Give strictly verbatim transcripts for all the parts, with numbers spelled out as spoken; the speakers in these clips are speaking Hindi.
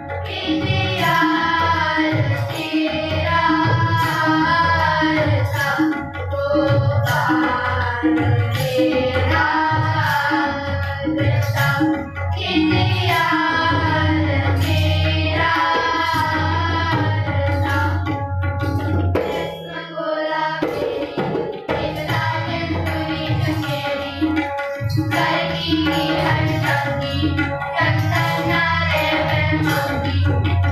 Thank you.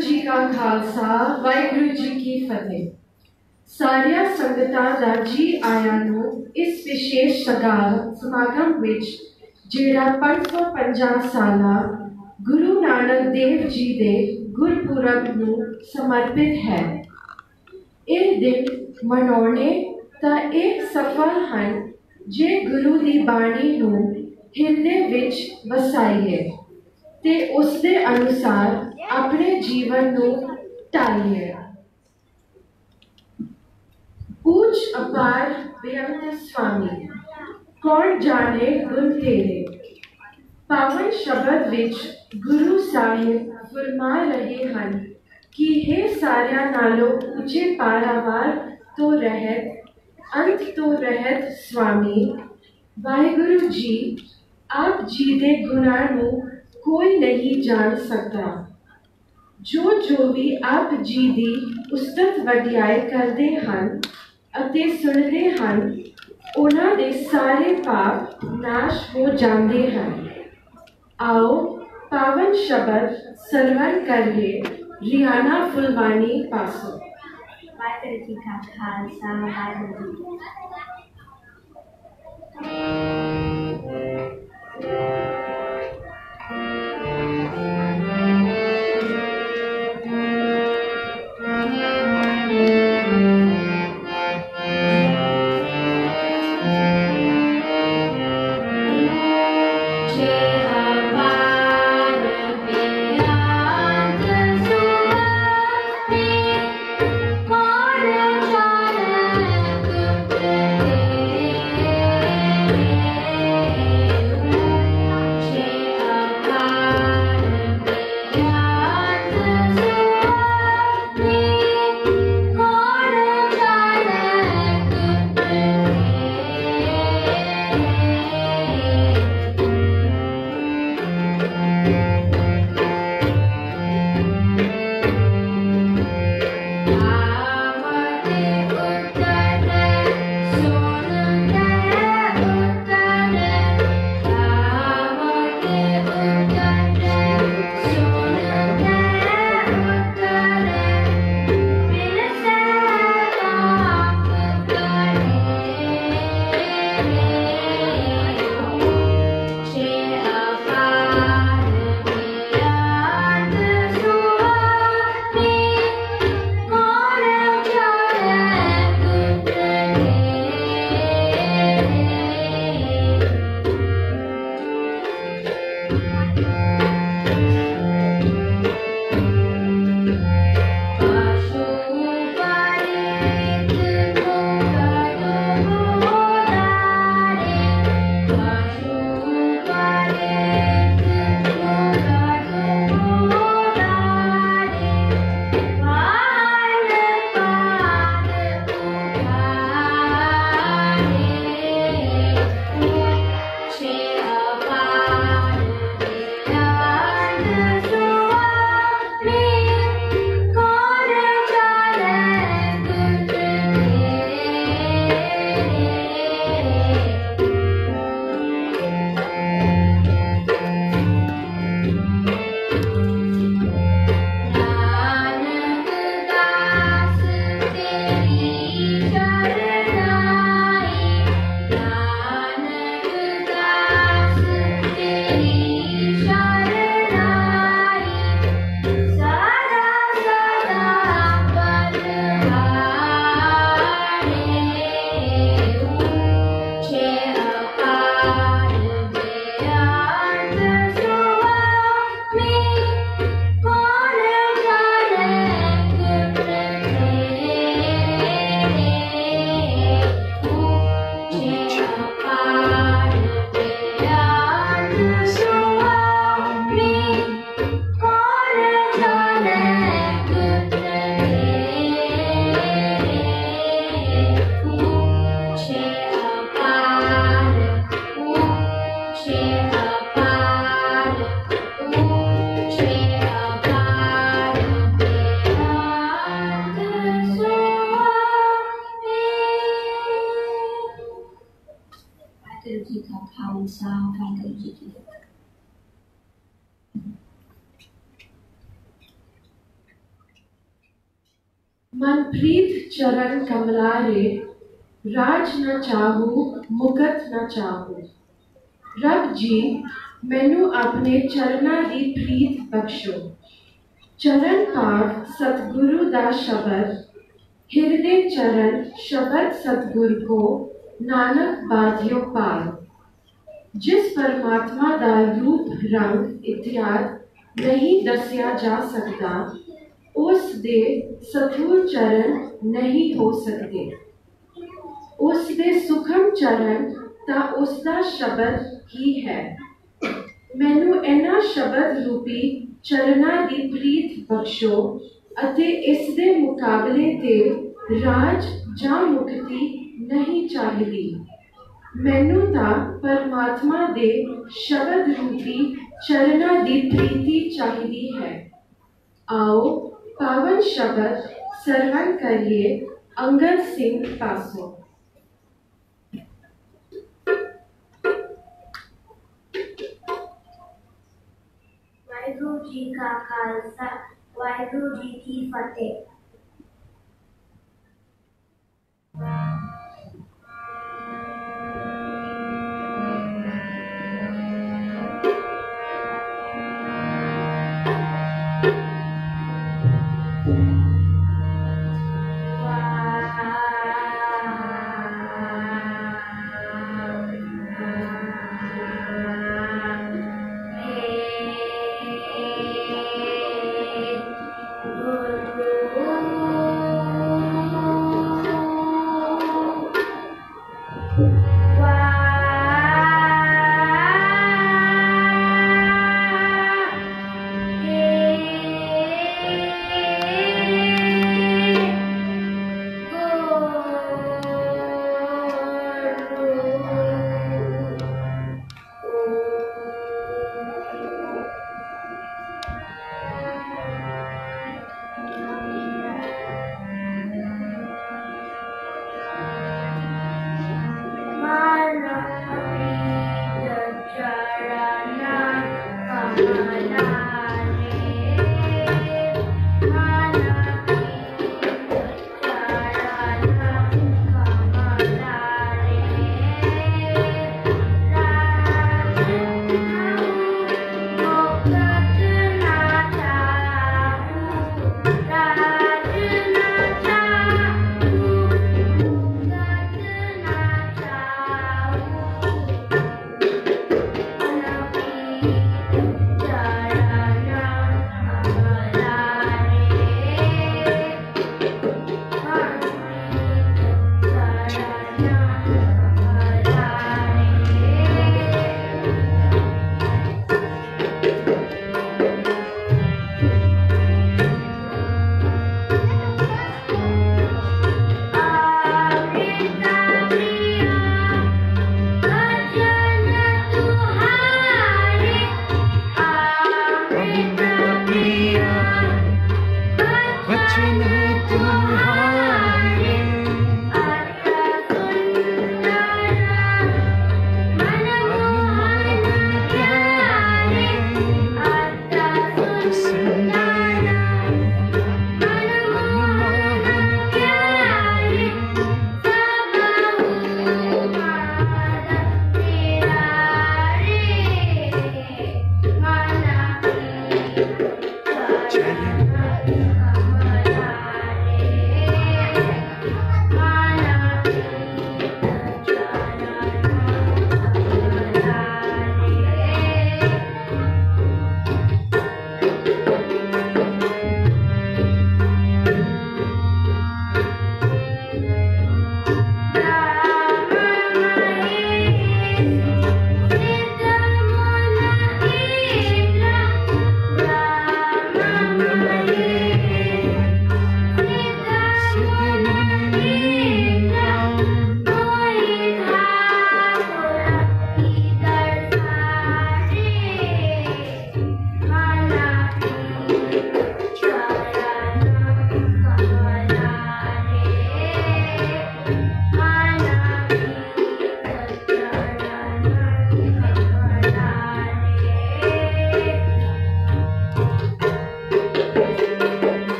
जी का खालसा वाहिगुरु जी की फतेह। सारिया संगतां दा जी आया नू इस विशेष समागम विच जिहड़ा पांच सौ पचास साला गुरु नानक देव जी दे गुरपुरब नू समर्पित है। इस दिन मनाने ता एक सफल हैं जे गुरु दी बाणी नू हिरदे विच वसाइए ते उसके अनुसार अपने जीवन नू ढालिए। पूज अपार बेअंत स्वामी, कौन जाने गुण तेरे। पावन शब्द विच गुरु साहिब फरमा रहे हैं कि हे सारिया नालों ऊंचे पारावार तो रहत, अंत तो रहत स्वामी। वाहिगुरु जी आप जी दे गुणां नू कोई नहीं जान सकता। जो जो भी आप जी दी उस्तत वडियाई करते हैं अते सुनते हैं, उन्हां दे सारे पाप नाश हो जाते हैं। आओ पावन शब्द सरवण करिए रियाना फुलवानी पासों। वाहिगुरु जी का खालसा वाहिगुरु जी की खालसा वाहिगुरु जी की फतेह। मनप्रीत चरण कमलारे, राज न चाहू मुकत न चाहू। रब जी मैनू अपने चरना दी प्रीत बख्शो। चरण पाव सतगुरु दा शबद, हिरदे चरण शबद सतगुर को, नानक बाधियो पार। जिस परमात्मा दा रूप रंग इत्यादि नहीं दसिया जा सकता, उस दे सथुर चरण नहीं हो सकते। उस दे सुखम चरण ता उसदा शबद ही है। मैनू इन्हां शबद रूपी चरना दी प्रीत बख्शो अते इस दे मुकाबले ते राज जां मुक्ति नहीं चाहिदी। मैनू तां परमात्मा दे शबद रूपी चरना दी प्रीति चाहिदी है। आओ पावन शबद सरवण करिए अंगद सिंह पासों। वाहिगुरु जी का खालसा, वाहिगुरु जी की फतेह। Guru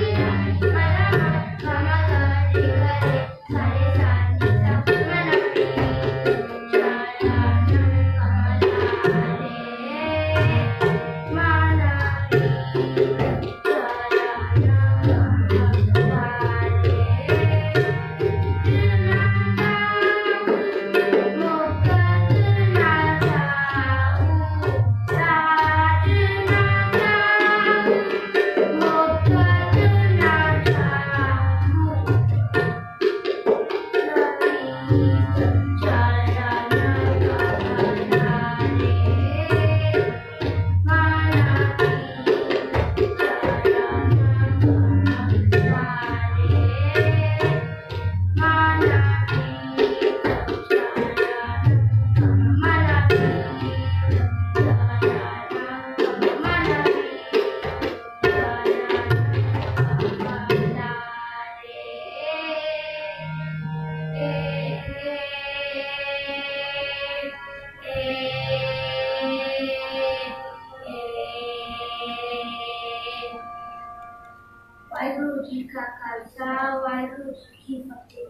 वाहिगुरु जी का खालसा वाहिगुरु जी की फतेह।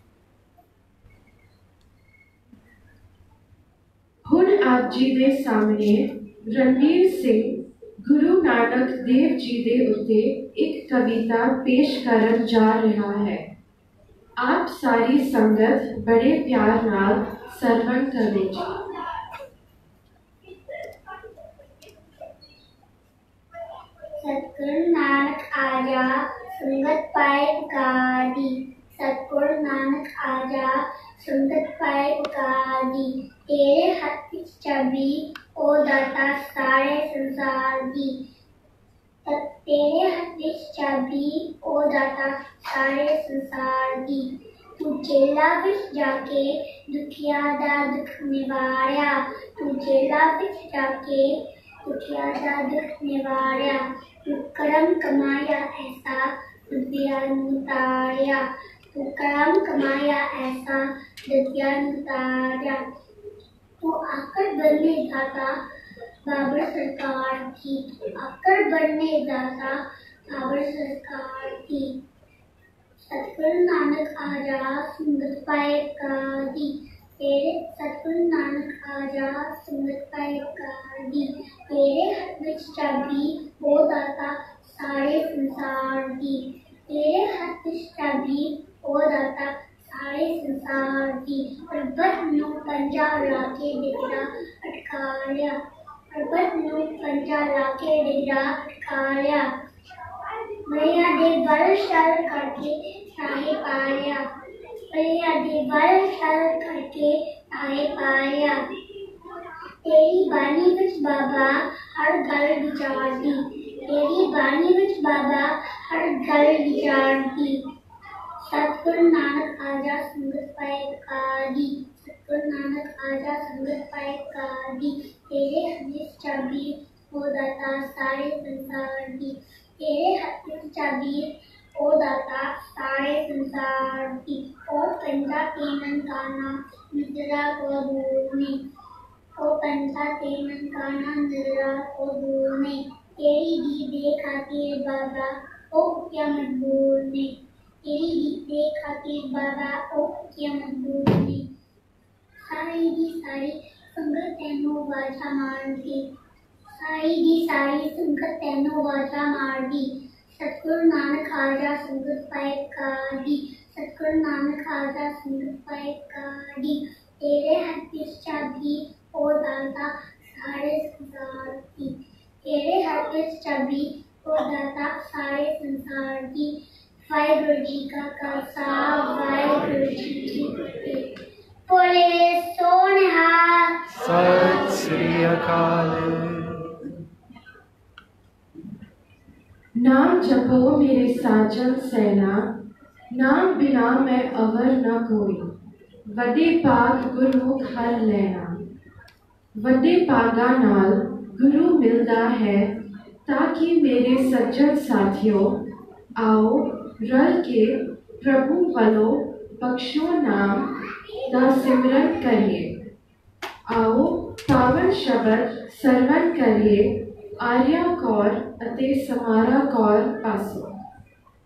ਹੁਣ ਆਪ ਜੀ ਦੇ ਸਾਹਮਣੇ ਰਣਵੀਰ ਸਿੰਘ ਗੁਰੂ ਨਾਨਕ ਦੇਵ ਜੀ ਦੇ ਉੱਤੇ ਇੱਕ ਕਵਿਤਾ ਪੇਸ਼ ਕਰਨ ਜਾ ਰਿਹਾ ਹੈ। ਆਪ ਸਾਰੀ ਸੰਗਤ ਬੜੇ ਪਿਆਰ ਨਾਲ ਸਰਵਣ ਕਰੇਗੀ। सतगुरु नानक आजा संगत पाए पुकारी, सतगुरु नानक आजा संगत पाए पुकारी। तेरे हाथ की चाबी ओ दाता सारे संसार की, तेरे हाथ की चाबी ओ दाता सारे संसार की। तू जेला विच जाके दुखिया दा दुख निवारिया, तू जेला विच जाके दुखिया दा दुख निवारिया। तू करम कमाया ऐसा दुनिया उतारिया, तू करम कमाया ऐसा दुनिया उतारिया। तू आकर बनने दाता बाबर सरकार की, आकर बनने दाता बाबर सरकार की। सतगुरु नानक आजा संगत पाए कादी, तेरे सतगुरु नानक आजा संगत पाए कादी। तेरे हाथ विच चाबी ओ दाता सारे संसार की, तेरे हाथ विच चाबी ओ दाता सारे संसार की। पर्वत नूं पंजा लाके डिगड़ा अटका लिया, पर्वत नूं पंजा लाके डिगड़ा अटका लिया। मैया दे बल शल करके साहे पाया, मैया दे बल शल करके साहे पाया। तेरी बानी विच बाबा हर गल विचारदी, तेरी बानी विच बाबा हर गल विचारदी। सतगुरु नानक आजा संगत पाए कादी, सतगुरु नानक आजा संगत पाए कादी। तेरे हाथ विच चाबी ओ दाता सारे संसार की, तेरे हाथ विच चाबी ओ दाता सारे संसार की। ओ पंजा के ननकाना निद्रा को दूरने, ओ पंजा के ननकाना निद्रा को दूरने। तेरी दीदे खातिर बाबा ओ क्या मजबूर ने, तेरी दीदे खातिर बाबा ओ क्या मजबूर ने। सारी दी सारी संगत तेनों वाजा मार दी, सारी दी सारी संगत तेनों वाजा मार दी। सतगुरु नानक आजा संगत पाए कादी, सतगुरु नानक आजा संगत पाए कादी। तेरे हाथ विच चाबी ओ दाता सारे संसार की, तेरे हाथ विच चाबी ओ दाता सारे संसार की। वाहिगुरु जी का खालसा वाहिगुरु जी की फतेह। बोले सोनिहार सत श्री अकाल। नाम जपो मेरे साजन सेना, नाम बिना मैं अवर न कोई। वडे पाग गुरमुख हर लेना, वडे पागा नाल गुरु मिलदा है। ताकि मेरे सज्जन साथियों आओ रल के प्रभु वालों बख्शो नाम दा सिमरन करिए। आओ पावन शब्द सरवण करिए आर्या कौर अते समारा कौर पासों।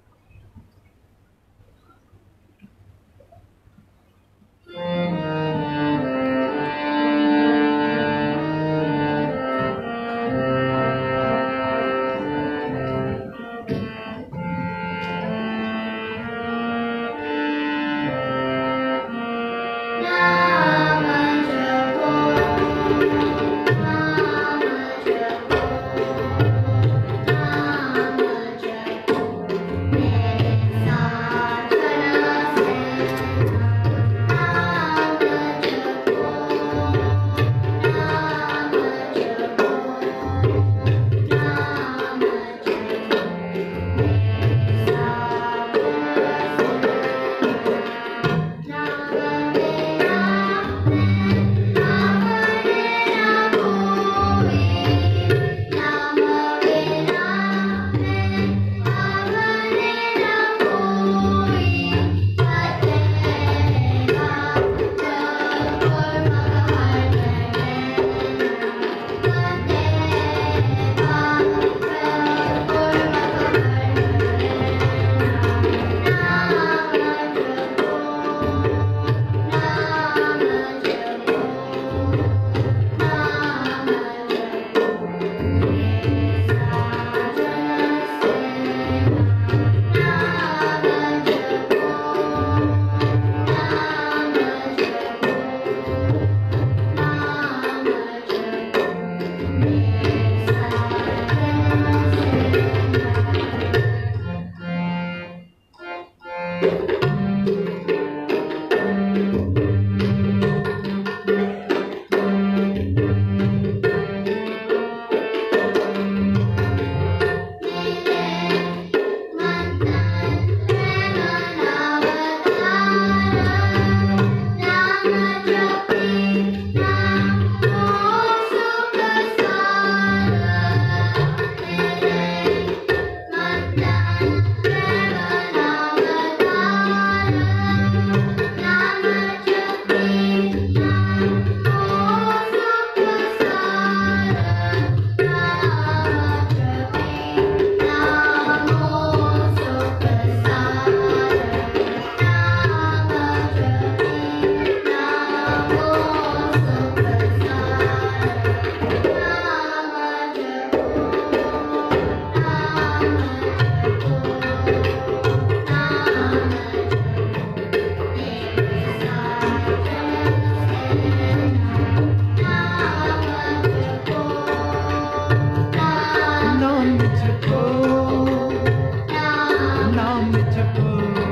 नाम जपो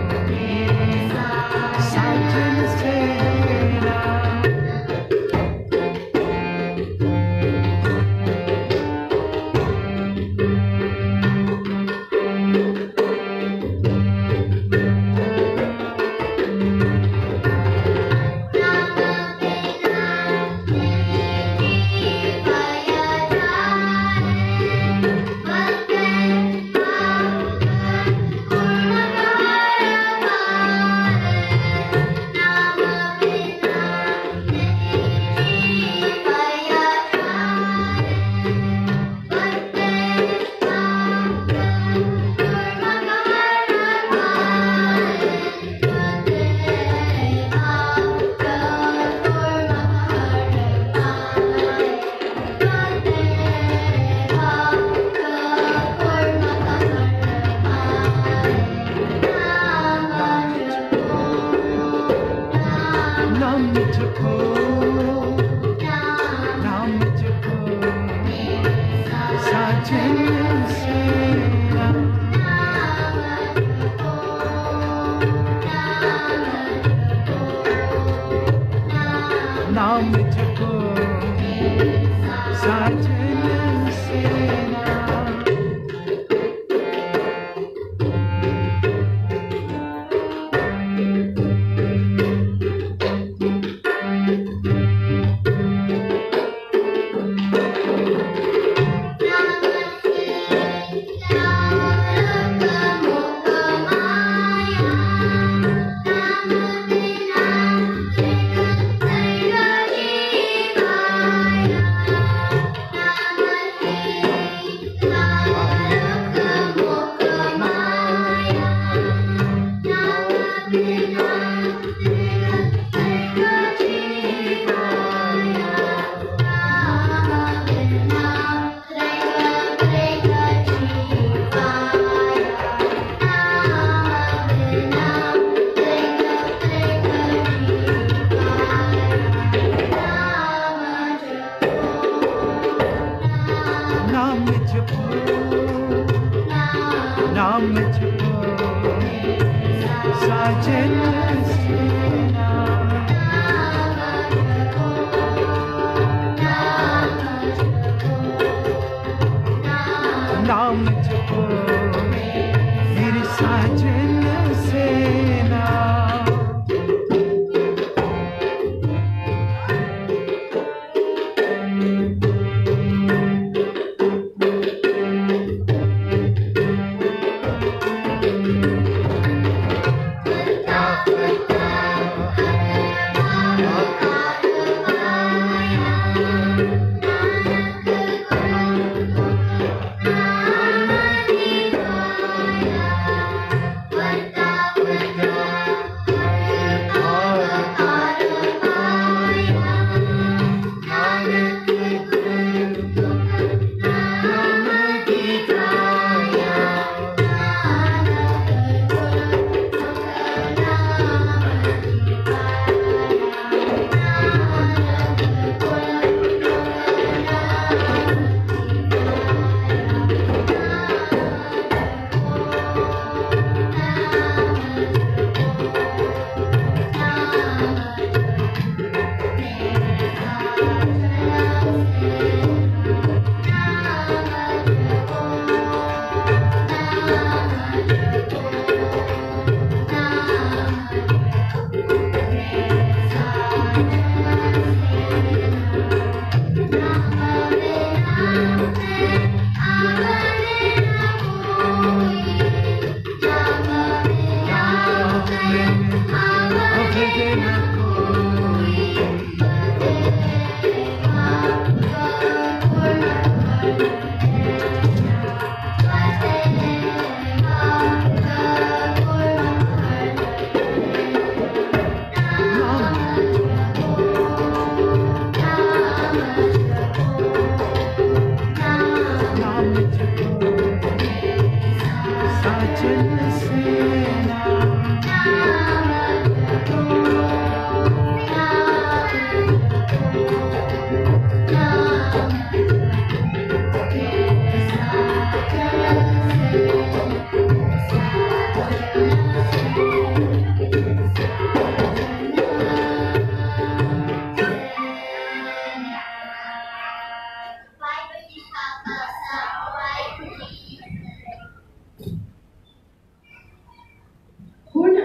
साजन सेना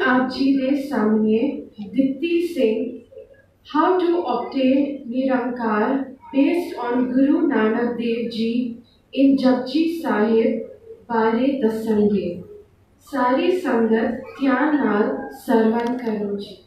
ਆਪ ਜੀ ਦੇ ਸਾਹਮਣੇ ਦਿੱਤੀ Singh How to obtain Nirankar based on Guru Nanak Dev Ji in Japji Sahib ਬਾਰੇ ਦੱਸਣਗੇ। ਸਾਰੀ ਸੰਗਤ ਧਿਆਨ ਨਾਲ ਸਰਵਣ ਕਰੋ ਜੀ।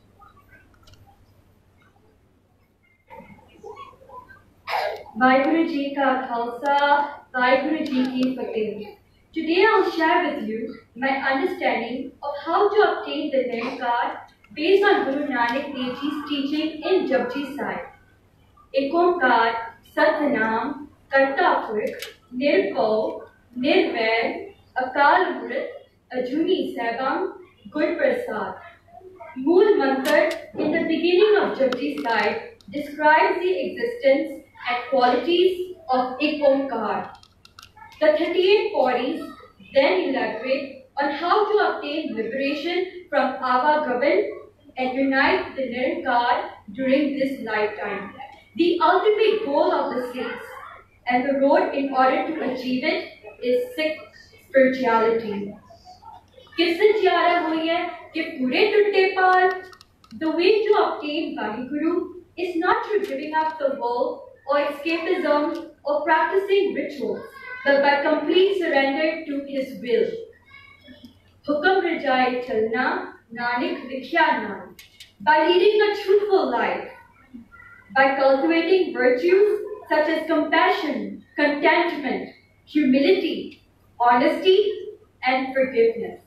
Vaheguru Ji Ka Khalsa, Vaheguru Ji Ki Fateh. Today I'll share with you my understanding of how to obtain the Nirankar based on Guru Nanak Dev Ji's teaching in Japji Sahib. Ekonkar, Satnam, Karta Purkh, Nirbhau, Nirvair, Akal Murth, Ajuni Saibam, Gur Prasad. Mool Mantra in the beginning of Japji Sahib describes the existence and qualities of Ekonkar. The thirty-eight pauris then elaborate on how to obtain liberation from Avagavan and unite the Nirankar during this lifetime. The ultimate goal of the Sikhs and the road in order to achieve it is Sikh spirituality. किस जियारा हुई है कि पूरे टुट्टे पार? The way to obtain Vaheguru is not through giving up the world or escapism or practicing rituals, but by complete surrender to His will. Hukam Rajai Chalna, Nanak Likhya Nan. By leading a truthful life, by cultivating virtues such as compassion, contentment, humility, honesty, and forgiveness.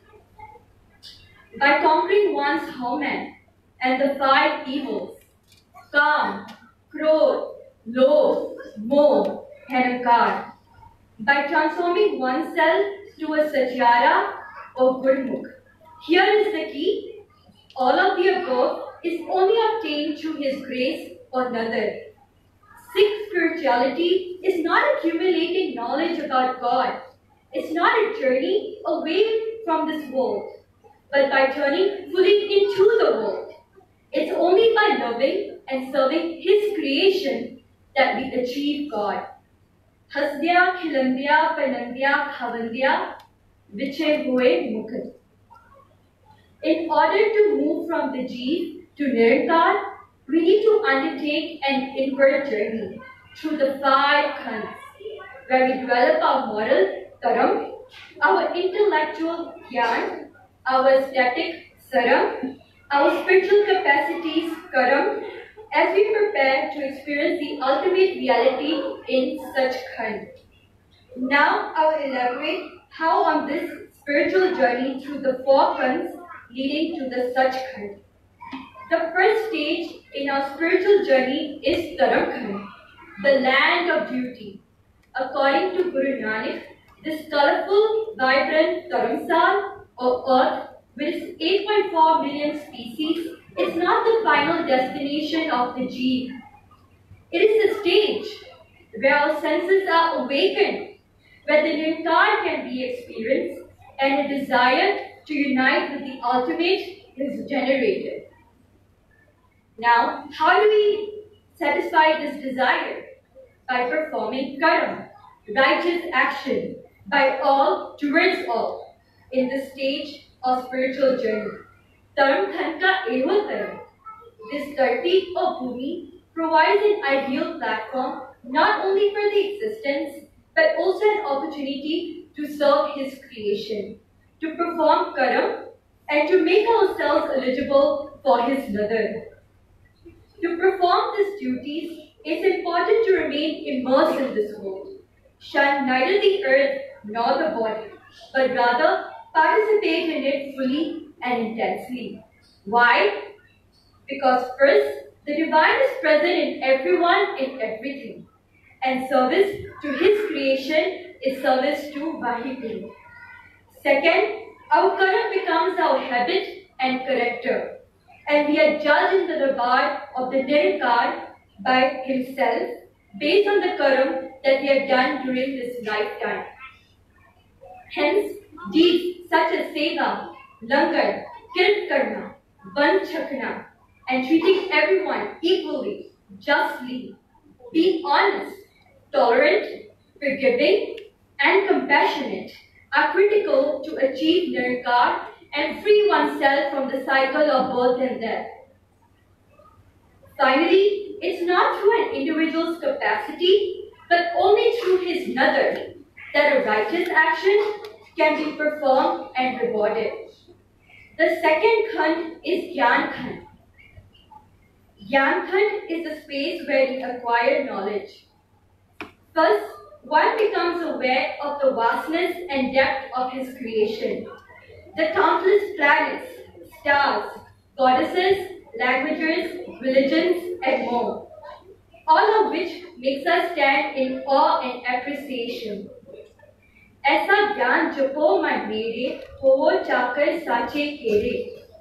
By conquering one's Haman and the five evils, Kam, Krodh, Lobh, Moh, and Ankar. By transforming oneself to a Satyara or Gurmukh. Here is the key. All of the above is only obtained through His grace or Nadar. Sikh spirituality is not accumulating knowledge about God. It's not a journey away from this world, but by turning fully into the world. It's only by loving and serving His creation that we achieve God. Hasdya, Khilandya, Panandya, Khavandya, Viche Hue Mukhat. In order to move from the Jeev to Nirankar, we need to undertake an inward journey through the five khands, where we develop our moral taram, our intellectual gyan, our aesthetic saram, our spiritual capacities karam, as we prepare to experience the ultimate reality in such khand. Now I will elaborate how on this spiritual journey through the four khands leading to the such khand. The first stage in our spiritual journey is Taram Khand, the land of duty. According to Guru Nanak, this colorful, vibrant Taramsal or earth with its eight point four million species is not the final destination of the Jeev. It is the stage where our senses are awakened, where the Nirankar can be experienced and a desire to unite with the ultimate is generated. Now, how do we satisfy this desire? By performing karam, righteous action, by all towards all, in the stage of spiritual journey. Taram Khand ka eho taram. This Dharti or Bhumi provides an ideal platform not only for the existence, but also an opportunity to serve His creation, to perform karam, and to make ourselves eligible for His nadar. To perform these duties, it's important to remain immersed in this world, shun neither the earth nor the body, but rather participate in it fully and intensely. Why? Because first, the Divine is present in everyone and everything, and service to His creation is service to Vaheguru. Second, our karam becomes our habit and character, and we are judged in the darbar of the Nirankar by Himself based on the karam that we have done during this lifetime. Hence, deeds such as seva, langar, kirat karna, ban chakna, and treating everyone equally, justly, being honest, tolerant, forgiving, and compassionate are critical to achieve Nirankar and free oneself from the cycle of birth and death. Finally, it's not through an individual's capacity, but only through his nadar, that a righteous action can be performed and rewarded. The second khand is Gyan Khand. Gyan Khand is the space where we acquire knowledge. First, one becomes aware of the vastness and depth of his creation. The countless planets, stars, goddesses, languages, religions, and more, all of which makes us stand in awe and appreciation. ऐसा ज्ञान जपो मन मेरे, होवो चाकर साचे केरे.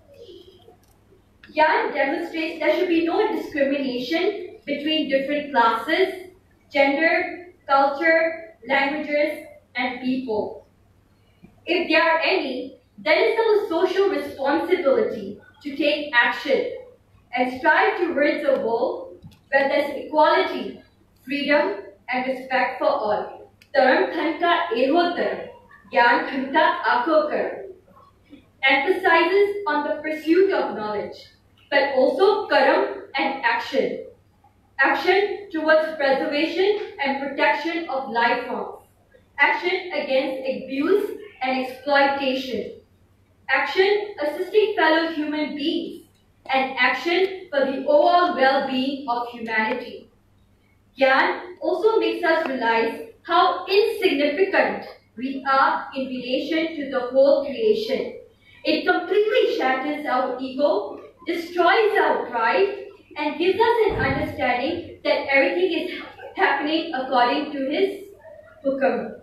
Gyan demonstrates there should be no discrimination between different classes, gender, culture, languages, and people. If there are any, then it's our social responsibility to take action and strive towards a world where there's equality, freedom, and respect for all. Dharam Khanda Eho Dharam, Gyan Khanda Ako Karam, emphasizes on the pursuit of knowledge, but also karam and action. Action towards preservation and protection of life forms. Action against abuse and exploitation. Action assisting fellow human beings. And action for the overall well-being of humanity. Gyan also makes us realize how insignificant we are in relation to the whole creation. It completely shatters our ego, destroys our pride, and gives us an understanding that everything is happening according to His hukam.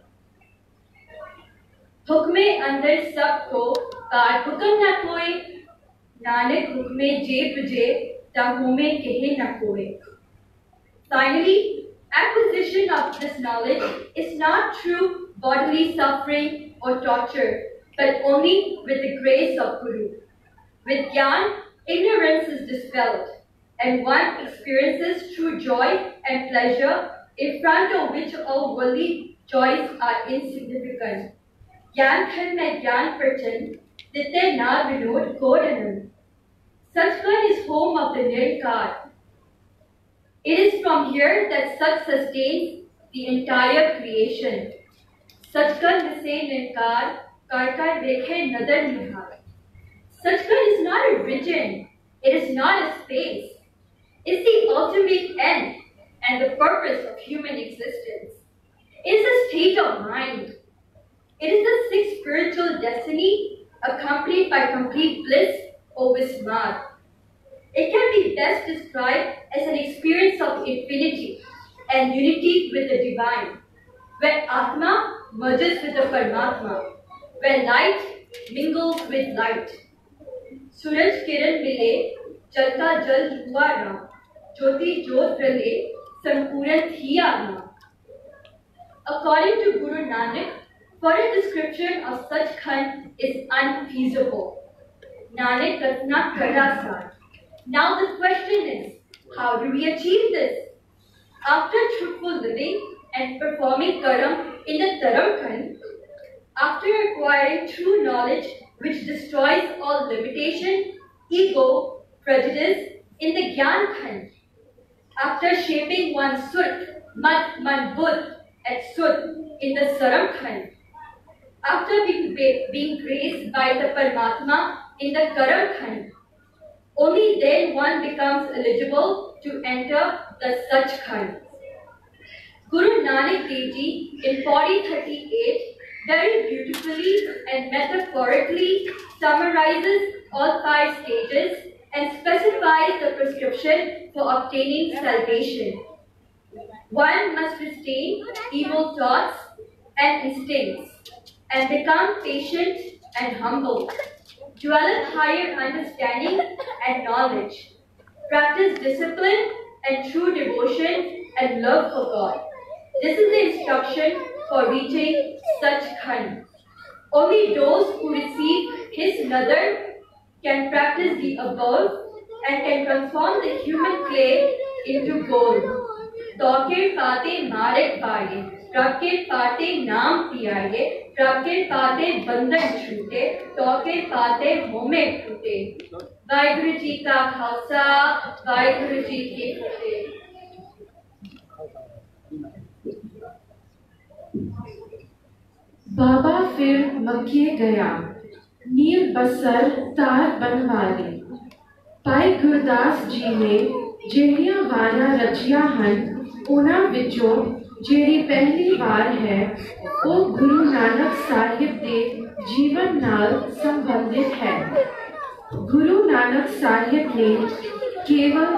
Hukme andar sab ko, kar hukam na koi, Nanak hukme je buje, ta hume kehe na koi. Finally, acquisition of this knowledge is not through bodily suffering or torture, but only with the grace of Guru. With Gyan, ignorance is dispelled, and one experiences true joy and pleasure in front of which all worldly joys are insignificant. Gyan Khand mein Gyan Prachan, Ditya na Vinod Kodanam. Sachkhand is home of the Nirkar. It is from here that Sach sustains the entire creation. Sachkhand se Nirkar, Karkar dekhe nadar nihar. Sachkhand is not a region, it is not a space. It's the ultimate end and the purpose of human existence. It is a state of mind. It is the sixth spiritual destiny accompanied by complete bliss or vismad. It can be best described as an experience of infinity and unity with the divine, where Atma merges with the Paramatma, where light mingles with light. Suraj kiran mile, jalta jal hua na, jyoti jyot prale, sampuran thiya na. According to Guru Nanak, further description of such khand is unfeasible. Nanak Katna Karasar. Now the question is, how do we achieve this? After truthful living and performing karam in the Dharam Khand, after acquiring true knowledge which destroys all limitation, ego, prejudice in the Gyan Khand, after shaping one's Sut, Mat, Man, Bud, and Sut in the Saram Khand, after being, being graced by the Paramatma in the Karam Khand, only then one becomes eligible to enter the Sach Khand. Guru Nanak Dev Ji in forty thirty-eight very beautifully and metaphorically summarizes all five stages and specifies the prescription for obtaining salvation. One must restrain evil thoughts and instincts and become patient and humble. Develop higher understanding and knowledge. Practice discipline and true devotion and love for God. This is the instruction for reaching such khand. Only those who receive His nadar can practice the above and can transform the human clay into gold. Tokir pate marek paaye, rakir pate naam piyaye, प्रके पाते बंधन छूटे, टोके पाते होमे टूटे। वाहिगुरु जी का खालसा, वाहिगुरु जी की फतेह। बाबा फिर मक्के गया, नील बसर तार बनवाली। भाई गुरदास जी ने ਜਿਹੜੀਆਂ ਵਾਰਾਂ ਰਚੀਆਂ ਹਨ, ਉਹਨਾਂ ਵਿੱਚੋਂ ਜਿਹੜੀ ਪਹਿਲੀ ਵਾਰ ਹੈ ਉਹ ਗੁਰੂ ਨਾਨਕ ਸਾਹਿਬ ਦੇ ਜੀਵਨ ਨਾਲ ਸੰਬੰਧਿਤ ਹੈ। ਗੁਰੂ ਨਾਨਕ ਸਾਹਿਬ ਨੇ ਕੇਵਲ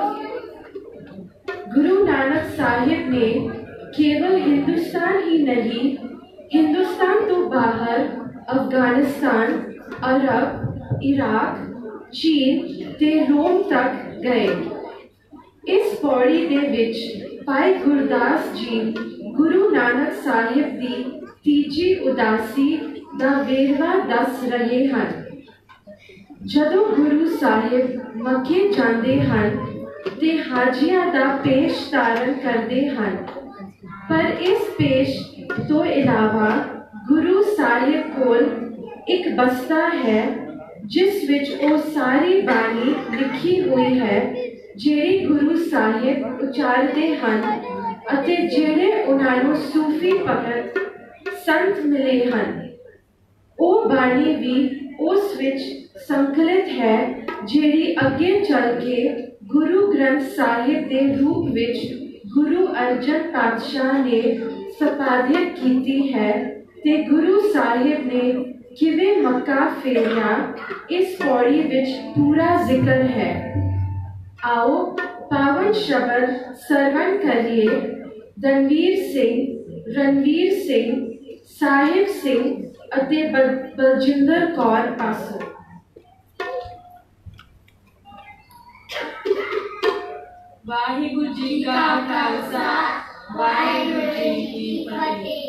ਗੁਰੂ ਨਾਨਕ ਸਾਹਿਬ ਨੇ ਕੇਵਲ ਹਿੰਦੁਸਤਾਨ ਹੀ ਨਹੀਂ, हिंदुस्तान तो बाहर अफगानिस्तान, अरब, इराक, चीन ते रोम तक गए। इस पौड़ी दे विच भाई गुरदास जी गुरु नानक साहिब दी तीजी उदासी दा वेरवा दस रहे हन। जदों गुरु साहिब मक्के जांदे हन ते हाजियां दा पेश तारण करदे हन, पर इस पेश तो इलावा गुरु साहिब कोल एक बस्ता है जिस विच ओ सारी बाणी लिखी हुई है ਜਿਹੜੀ गुरु साहिब उचारते ਹਨ ਅਤੇ ਜਿਹੜੇ ਉਹਨਾਂ ਨੂੰ ਸੂਫੀ ਭਗਤ ਸੰਤ ਮਿਲੇ ਹਨ। ਉਹ ਬਾਣੀ ਵੀ ਉਸ ਵਿੱਚ ਸੰਕਲਿਤ ਹੈ ਜਿਹੜੀ ਅੱਗੇ ਚੱਲ ਕੇ ਗੁਰੂ ਗ੍ਰੰਥ ਸਾਹਿਬ ਦੇ ਰੂਪ ਵਿੱਚ गुरु अर्जन पातशाह ने संपादित की है ते गुरु साहिब ने किवें मक्का फेरिया इस पौड़ी विच पूरा जिक्र है। आओ पावन शब्द सरवण करिए। धनवीर सिंह, रणवीर सिंह, साहिब सिंह अते बलजिंदर कौर पासों। वाहिगुरु जी का खालसा, वाहिगुरु जी की फतेह।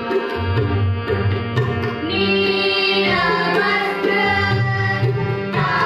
Namaste.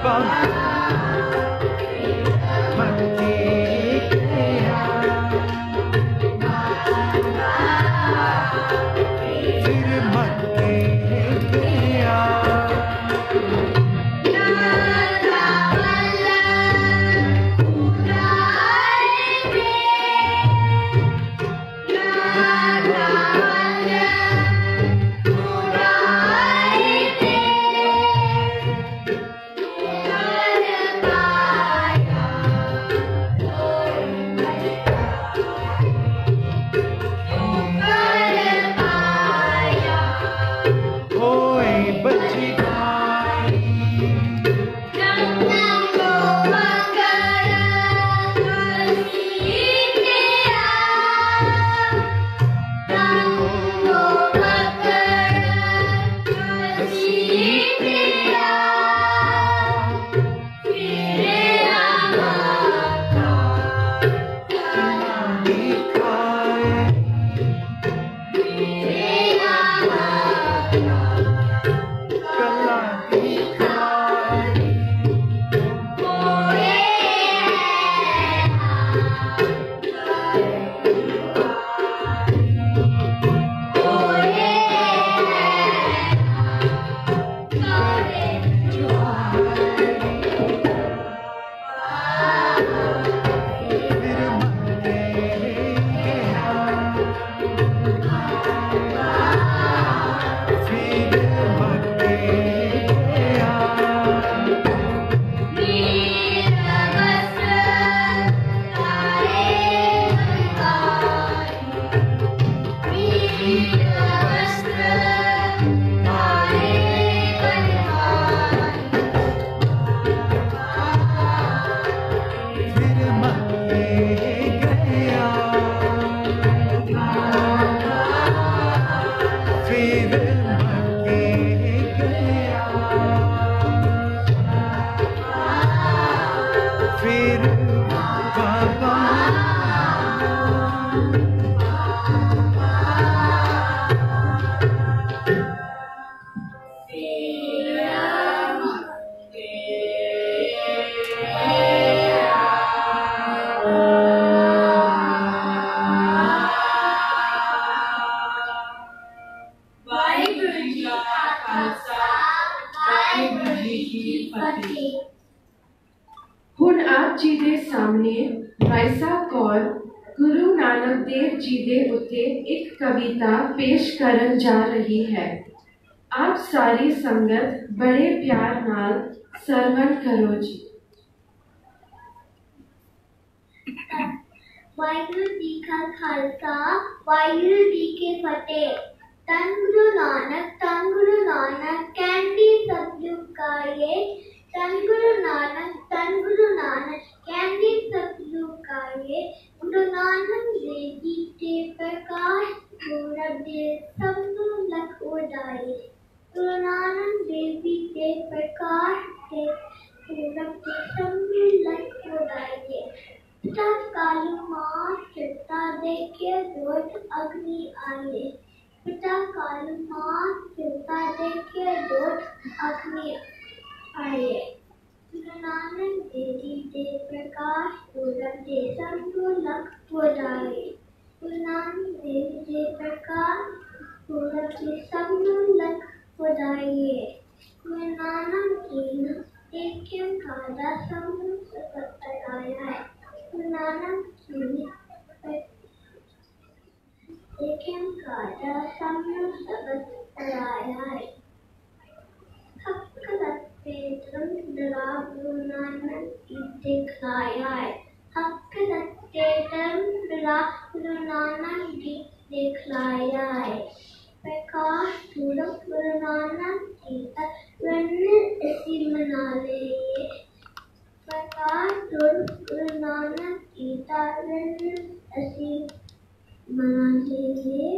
ਹੁਣ ਆਪ ਜੀ ਦੇ ਸਾਹਮਣੇ ਭਾਈ ਸਾਹਿਬ ਕੌਰ ਗੁਰੂ ਨਾਨਕ ਦੇਵ ਜੀ ਦੇ ਉੱਤੇ ਇੱਕ ਕਵਿਤਾ ਪੇਸ਼ ਕਰਨ ਜਾ ਰਹੀ ਹੈ। ਆਪ ਸਾਰੀ ਸੰਗਤ ਬੜੇ ਪਿਆਰ ਨਾਲ ਸਰਵਣ ਕਰੋ ਜੀ। ਵਾਹਿਗੁਰੂ ਜੀ ਕਾ ਖਾਲਸਾ ਵਾਹਿਗੁਰੂ ਜੀ ਕੀ ਫਤਿਹ। ਧੰਨ ਗੁਰੂ ਨਾਨਕ ਧੰਨ ਗੁਰੂ ਨਾਨਕ ਕਹਿੰਦੀ ਸਤਿਯੁਗ ਕਾਏ। ਧੰਨ ਗੁਰੂ ਨਾਨਕ ਧੰਨ ਗੁਰੂ ਨਾਨਕ ਕਹਿੰਦੀ ਸਤਿਯੁਗ ਕਾਏ। ਗੁਰੂ ਨਾਨਕ ਦੇਵ ਜੀ ਦੇ ਪ੍ਰਕਾਸ਼ ਪੂਰਬ ਦੇ ਸਭ ਨੂੰ ਲਖ ਉਡਾਏ। ਗੁਰੂ ਨਾਨਕ ਦੇਵ ਜੀ ਦੇ ਪ੍ਰਕਾਸ਼ ਦੇ ਪੂਰਬ ਦੇ ਸਭ ਨੂੰ ਲਖ ਉਡਾਏ। पिता कालू माँ चिता देखे जोत अग्नि आए। पिता कालू माँ चिता देखे जोत अग्नि आए। गुरु नानक देव जी के प्रकाश पूरब दे सबको लख पुराए। गुरु नानक देव जी के प्रकाश पूरब दे सबको लख पुराए। गुरु नानक जी ने एक कादा सबको सत्याया है। गुरु नानक जी ने एक कादा सबको सत्याया है। हक रखते धर्म डरा गुरु नानक जी दिखाया है। हक रखते धर्म डरा गुरु नानक जी दिखलाया है। प्रकाश पूरब गुरु नानक जी का वर्ण इसी मना ले। प्रकाश पूरब गुरु नानक जी का वर्ण इसी मना ले।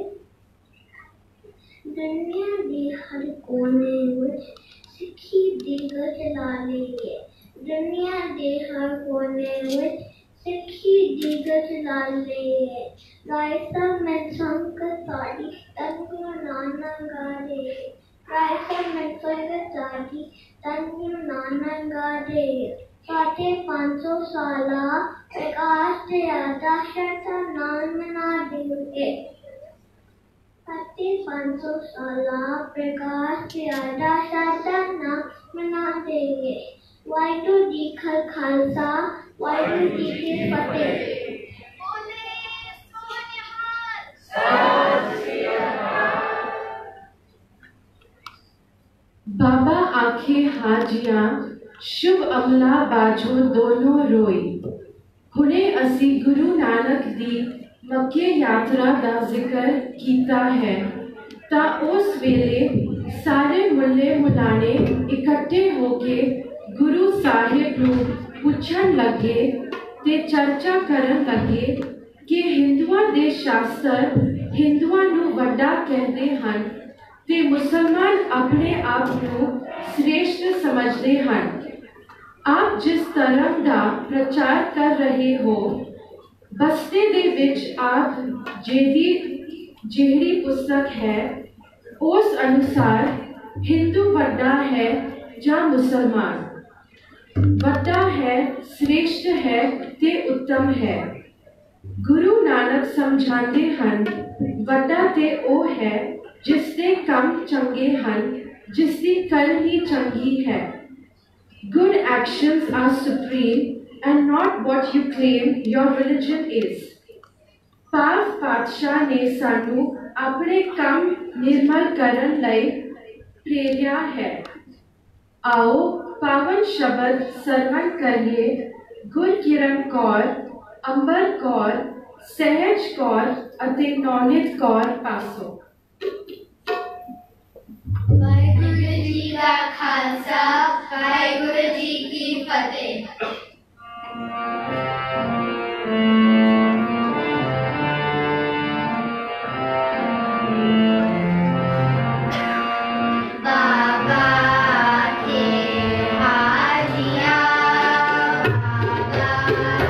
दुनिया के हर कोने में सिखी दिग्ग चला लेंगे। दुनिया के हर कोने में सिखी दिग्ग चला लेंगे। गायता में संकट साड़ी तन गुरु नानक गाले। गायता में संकट साड़ी धन गुरु नानक गाजे पाते पाँच सौ साला प्रकाश से आता शर्ता नाम ना दिए पाते पाँच सौ साला प्रकाश से आता शर्ता नाम ना देंगे वाहिगुरु जी का खालसा वाहिगुरु जी की फतेह। बाबा आखे हाजियां शुभ अमला बाजो दोनों रोई हुणे असी गुरु नानक दी मक्के यात्रा दा जिक्र कीता है ता उस वेले सारे मुल्ले मुलाने इकट्ठे होके गुरु साहिब नूं पुछण लगे ते चर्चा करन लगे कि हिंदुआं दे शास्त्र हिंदुआं नूं वड्डा कहते हन ते मुसलमान अपने आप को श्रेष्ठ समझते हैं। आप जिस धर्म का प्रचार कर रहे हो बस्ते दे विच आप जेदी जेहड़ी पुस्तक है उस अनुसार हिंदू वड्डा है या मुसलमान वड्डा है श्रेष्ठ है ते उत्तम है। गुरु नानक समझाते हैं वड्डा ते ओ है जिसके कम चंगे हन जिसकी कल ही चंगी है। Good actions are supreme and not what you claim your religion is. पाव पातशाह ने सानू अपने काम निर्मल करन लई प्रेरिया है। आओ पावन शब्द सरवण करिए गुरकिरण कौर अंबर कौर सहज कौर अते नौनित कौर पासों। वाहिगुरु जी का खालसा वाहिगुरु जी की फतेह।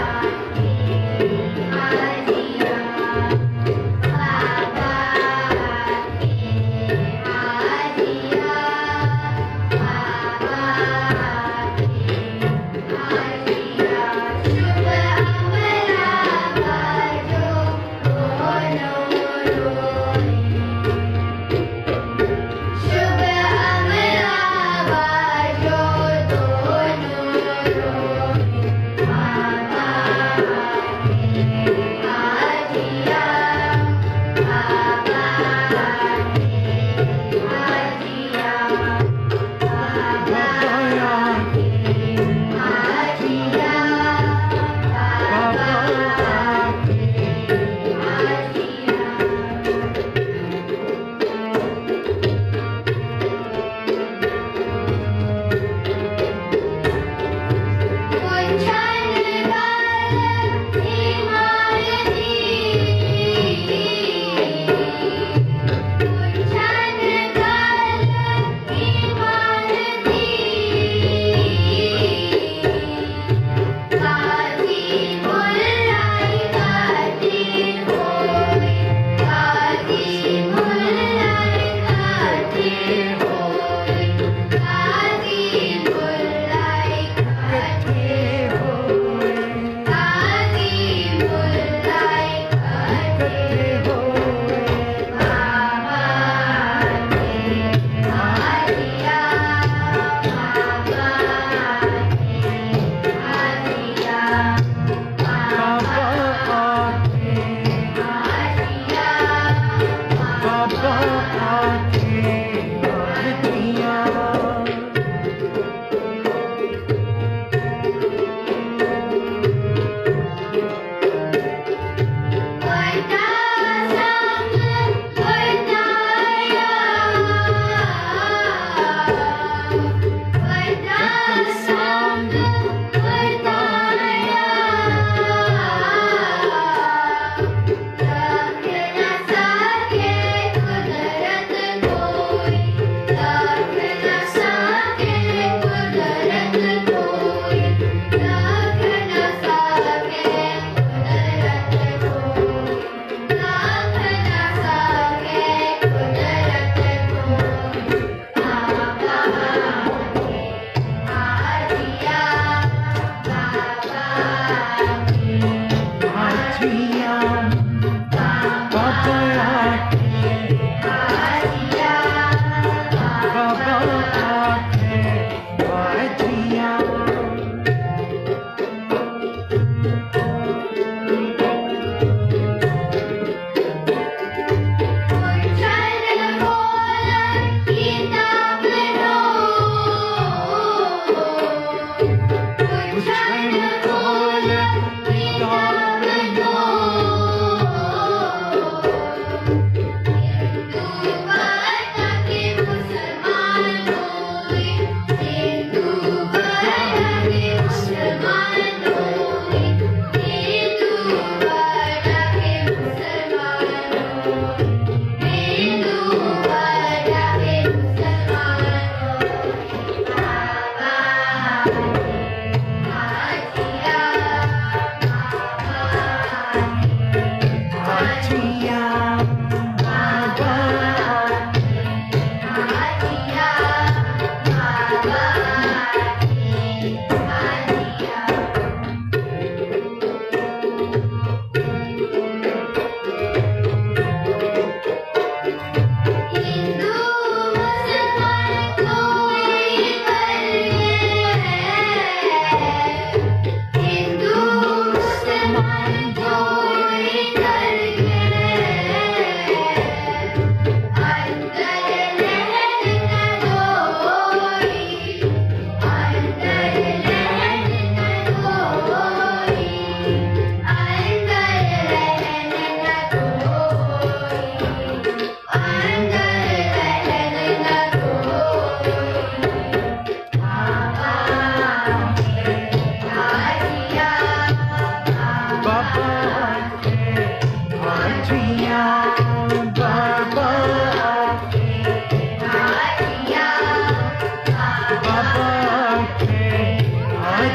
Baba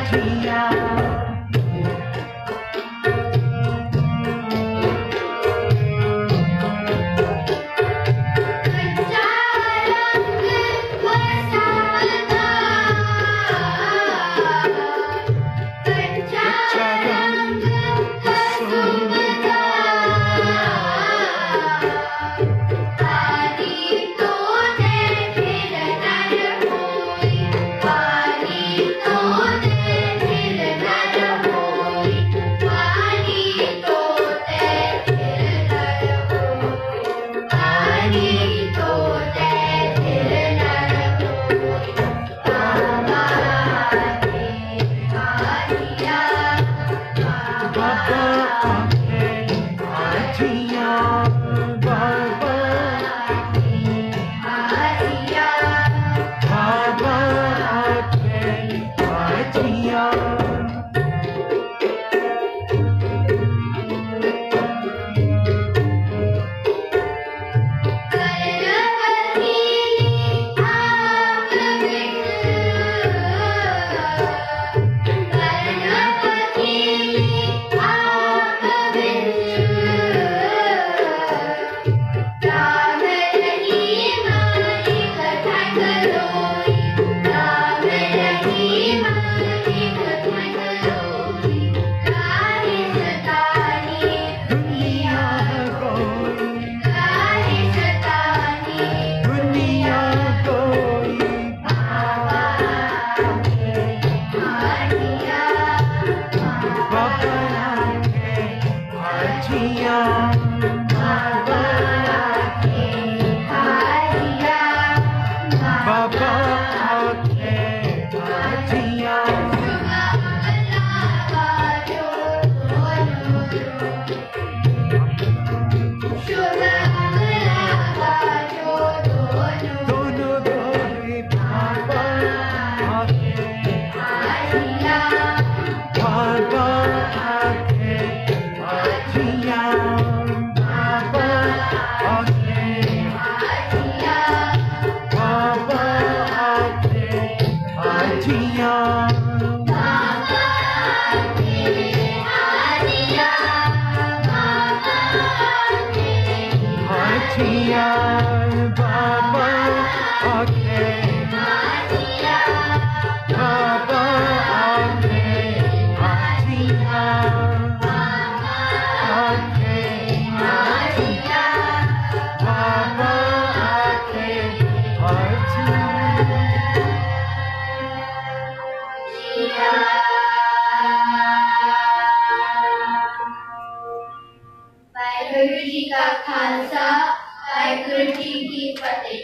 वाहिगुरु जी का खालसा, वाहिगुरु जी की फतेह।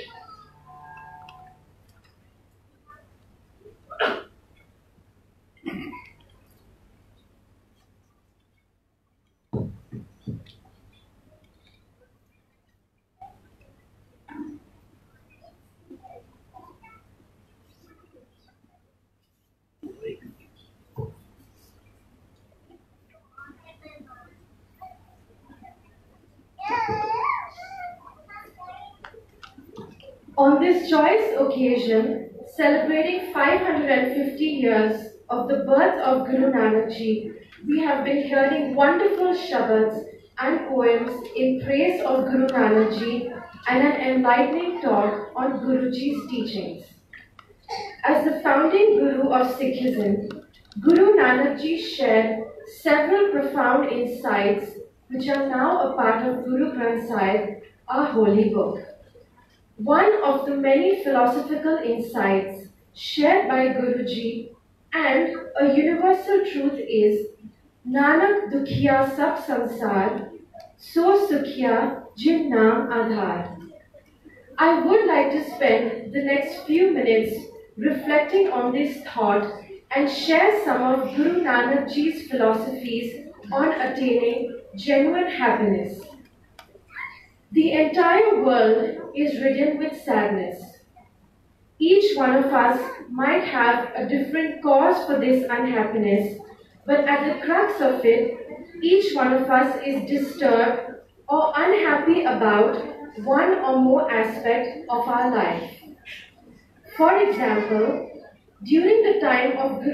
On this joyous occasion, celebrating five hundred fifty years of the birth of Guru Nanak Ji, we have been hearing wonderful shabads and poems in praise of Guru Nanak Ji and an enlightening talk on Guruji's teachings. As the founding Guru of Sikhism, Guru Nanak Ji shared several profound insights which are now a part of Guru Granth Sahib, our holy book. One of the many philosophical insights shared by Guruji and a universal truth is Nanak dukhiya sab sansar, so sukhiya jin naam aadhar. I would like to spend the next few minutes reflecting on this thought and share some of Guru Nanak Ji's philosophies on attaining genuine happiness. The entire world is ridden with sadness. Each one of us might have a different cause for this unhappiness, but at the crux of it, each one of us is disturbed or unhappy about one or more aspect of our life. For example, during the time of Guru Nanak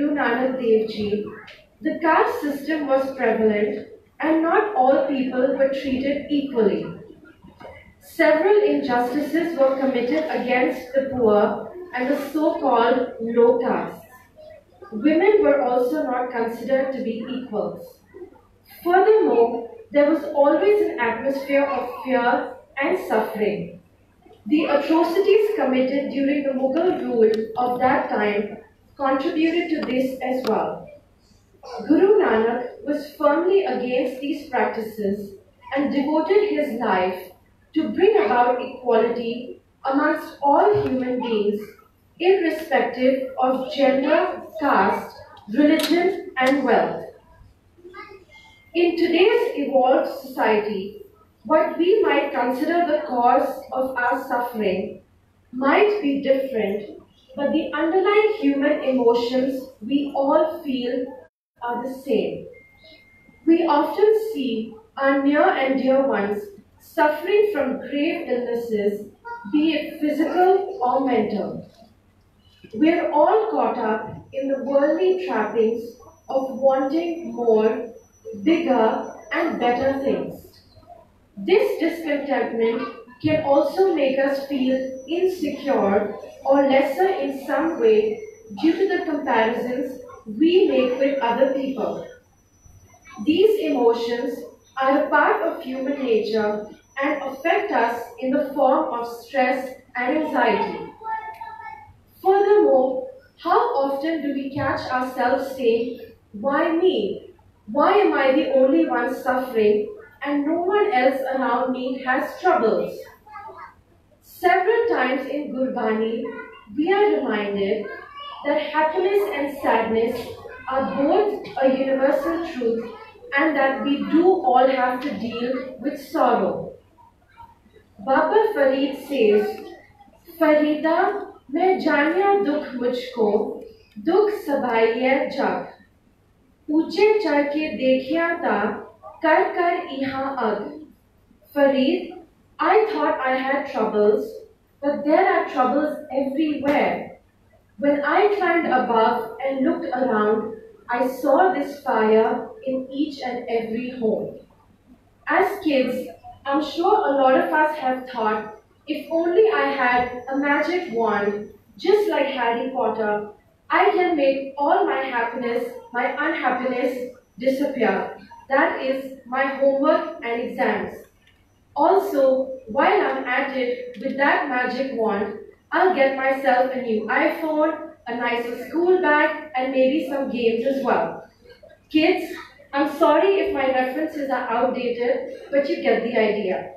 Nanak Dev Ji, the caste system was prevalent and not all people were treated equally. Several injustices were committed against the poor and the so-called low castes. Women were also not considered to be equals. Furthermore, there was always an atmosphere of fear and suffering. The atrocities committed during the Mughal rule of that time contributed to this as well. Guru Nanak was firmly against these practices and devoted his life to bring about equality amongst all human beings, irrespective of gender, caste, religion, and wealth. In today's evolved society, what we might consider the cause of our suffering might be different, but the underlying human emotions we all feel are the same. We often see our near and dear ones suffering from grave illnesses, be it physical or mental. We're all caught up in the worldly trappings of wanting more, bigger, and better things. This discontentment can also make us feel insecure or lesser in some way due to the comparisons we make with other people. These emotions are a part of human nature and affect us in the form of stress and anxiety. Furthermore, how often do we catch ourselves saying, "Why me? Why am I the only one suffering and no one else around me has troubles?" Several times in Gurbani, we are reminded that happiness and sadness are both a universal truth and that we do all have to deal with sorrow. Baba Farid says, "Farida, मैं जानिया दुख मुझको, दुख सबाइये जग, ऊंचे चढ़ के देखिया ता, कर कर यहाँ अग." Farid, I thought I had troubles, but there are troubles everywhere. When I climbed above and looked around, I saw this fire in each and every home. As kids, I'm sure a lot of us have thought, if only I had a magic wand, just like Harry Potter, I can make all my happiness, my unhappiness disappear. That is my homework and exams. Also, while I'm at it with that magic wand, I'll get myself a new iPhone, a nicer school bag, and maybe some games as well. Kids, I'm sorry if my references are outdated, but you get the idea.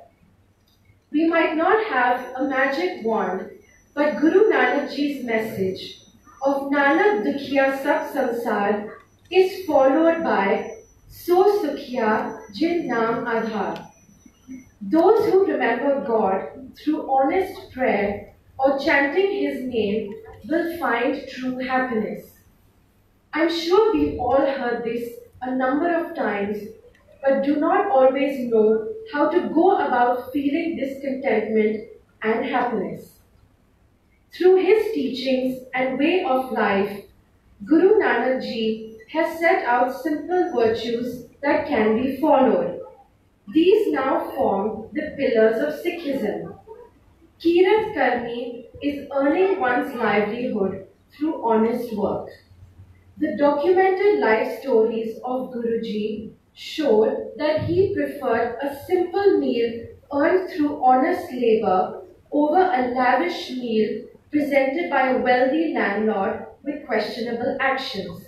We might not have a magic wand, but Guru Nanak Ji's message of Nanak Dukhiya Sab Sansar is followed by So Sukhiya Jin Naam Adhar. Those who remember God through honest prayer or chanting His name will find true happiness. I'm sure we've all heard this a number of times, but do not always know how to go about feeling discontentment and happiness. Through his teachings and way of life, Guru Nanak Ji has set out simple virtues that can be followed. These now form the pillars of Sikhism. Kirat Karni is earning one's livelihood through honest work. The documented life stories of Guruji showed that he preferred a simple meal earned through honest labor over a lavish meal presented by a wealthy landlord with questionable actions.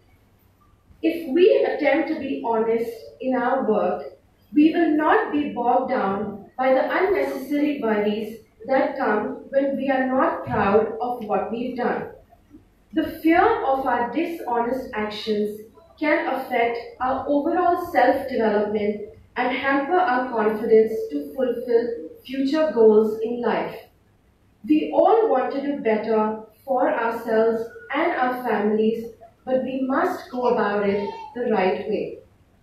If we attempt to be honest in our work, we will not be bogged down by the unnecessary worries that come when we are not proud of what we've done. The fear of our dishonest actions can affect our overall self-development and hamper our confidence to fulfill future goals in life. We all want to do better for ourselves and our families, but we must go about it the right way.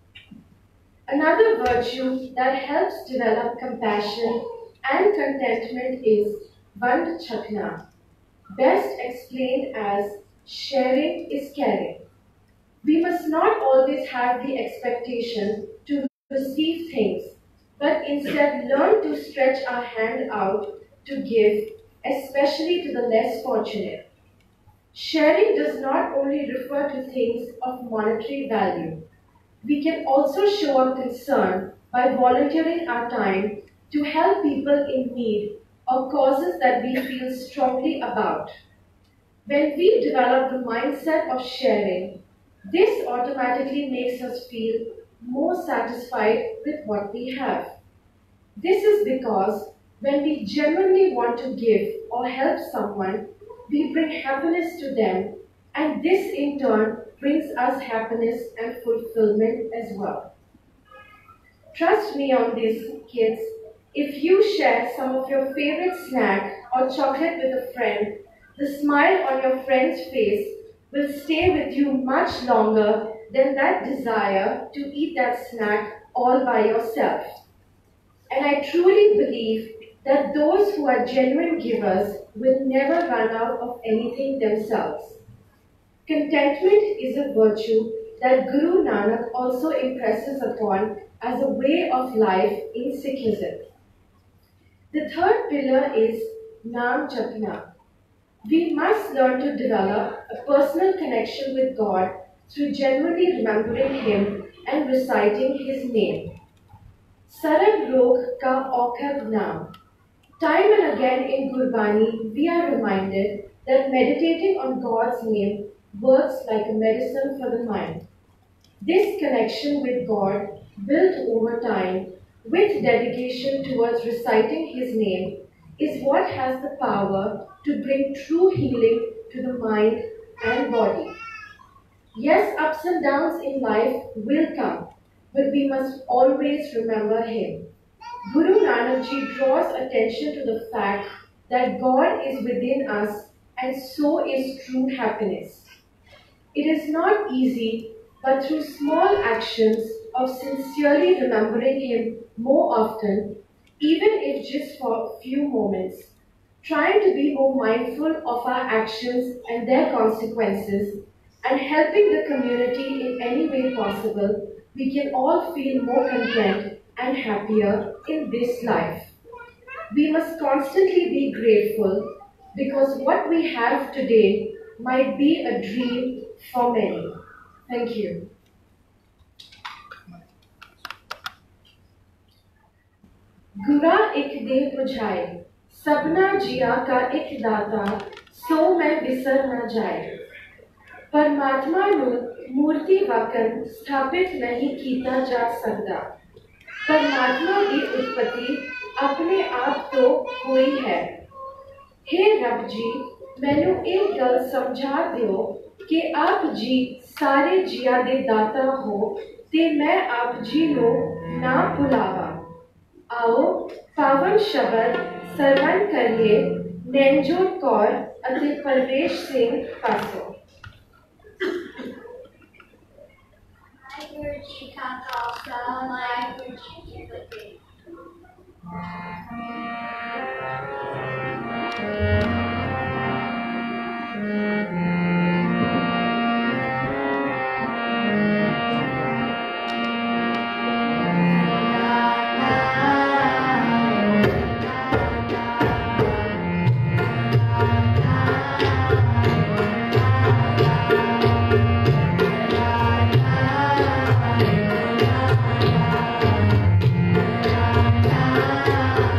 Another virtue that helps develop compassion and contentment is Vand Chakna, best explained as sharing is caring. We must not always have the expectation to receive things, but instead learn to stretch our hand out to give, especially to the less fortunate. Sharing does not only refer to things of monetary value. We can also show our concern by volunteering our time to help people in need or causes that we feel strongly about. When we develop the mindset of sharing, this automatically makes us feel more satisfied with what we have. This is because when we genuinely want to give or help someone, we bring happiness to them, and this in turn brings us happiness and fulfillment as well. Trust me on this, kids. If you share some of your favorite snack or chocolate with a friend, the smile on your friend's face will stay with you much longer than that desire to eat that snack all by yourself. And I truly believe that those who are genuine givers will never run out of anything themselves. Contentment is a virtue that Guru Nanak also impresses upon as a way of life in Sikhism. The third pillar is Nam Japna. We must learn to develop a personal connection with God through genuinely remembering Him and reciting His name. Sarab Rog Ka Aukad Naam. Time and again in Gurbani, we are reminded that meditating on God's name works like a medicine for the mind. This connection with God, built over time with dedication towards reciting His name, is what has the power to bring true healing to the mind and body. Yes, ups and downs in life will come, but we must always remember Him. Guru Nanak Ji draws attention to the fact that God is within us, and so is true happiness. It is not easy, but through small actions of sincerely remembering Him more often, even if just for a few moments, trying to be more mindful of our actions and their consequences, and helping the community in any way possible, we can all feel more content and happier in this life. We must constantly be grateful because what we have today might be a dream for many. Thank you. गुरा एक दे बुझाए, सबना जिया का एक दाता, सो मैं बिसर न जाए। परमात्मा ਨੂੰ मूर्ति वाकन स्थापित नहीं कीता जा सकता। परमात्मा की उत्पत्ति अपने आप तो हुई है। हे रब जी, मैनू एक गल समझा दियो कि आप जी सारे जिया दे दाता हो, ते मैं आप जी नो ना भुलावा। आओ पावन शब्द सरवण करिए नैनजोत कौर अते परवेश सिंह पासों। वाहिगुरु जी का खालसा, वाहिगुरु जी की फतेह। Thank you.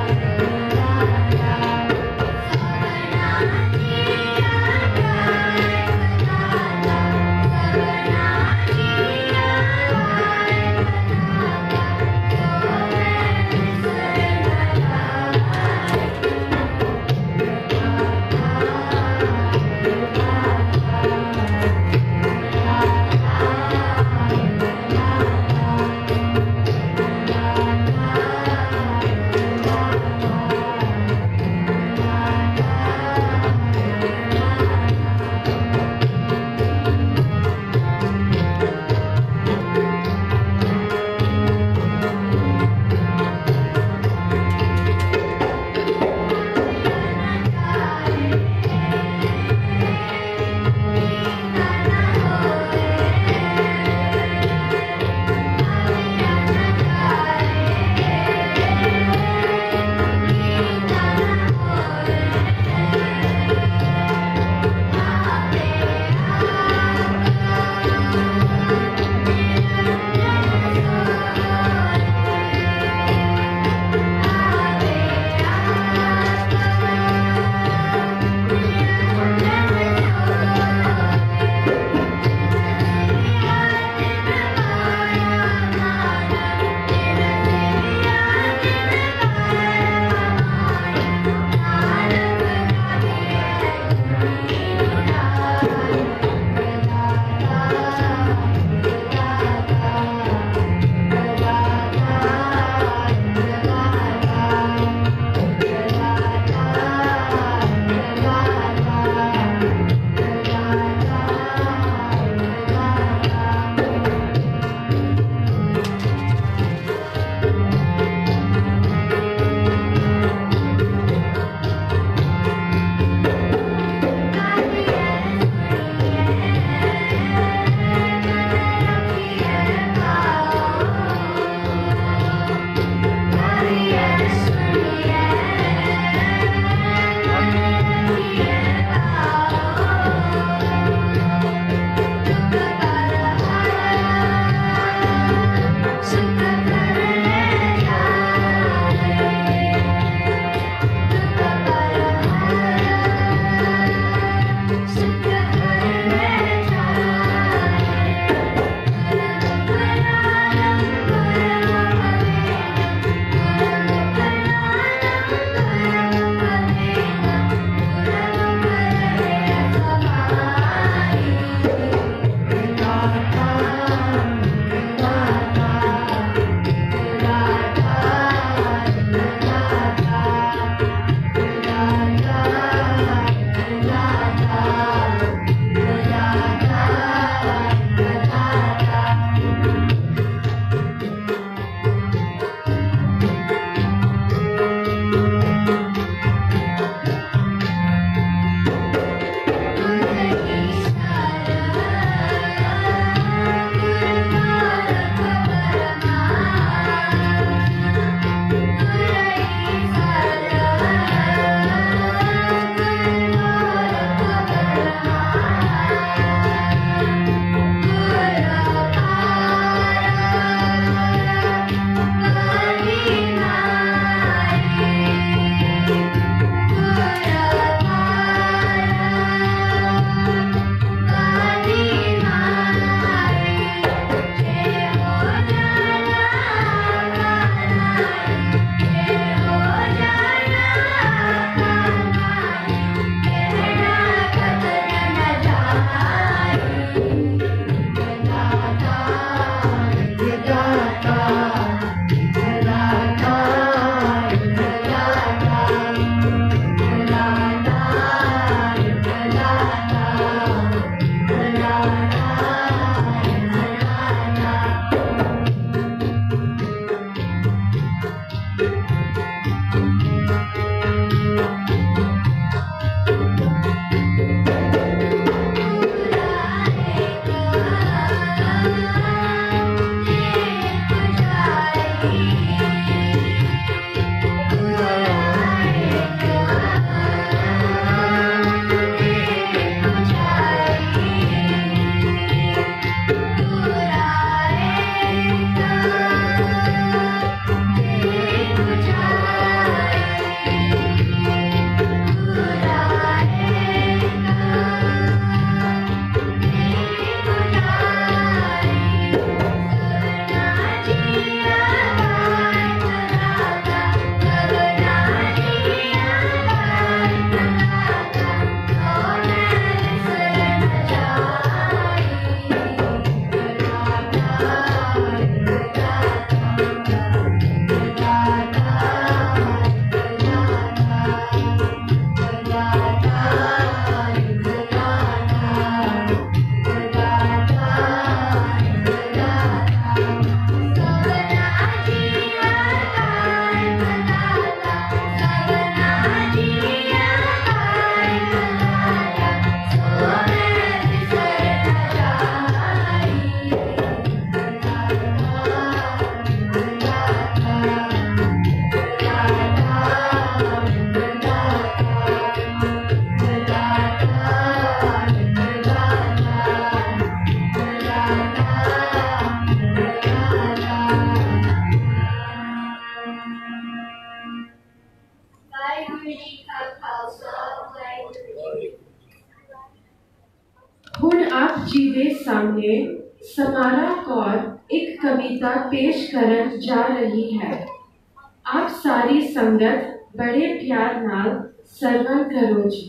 सामने समारा कौर एक कविता पेश करन जा रही है। आप सारी संगत बड़े प्यार नाल सरवण करो जी।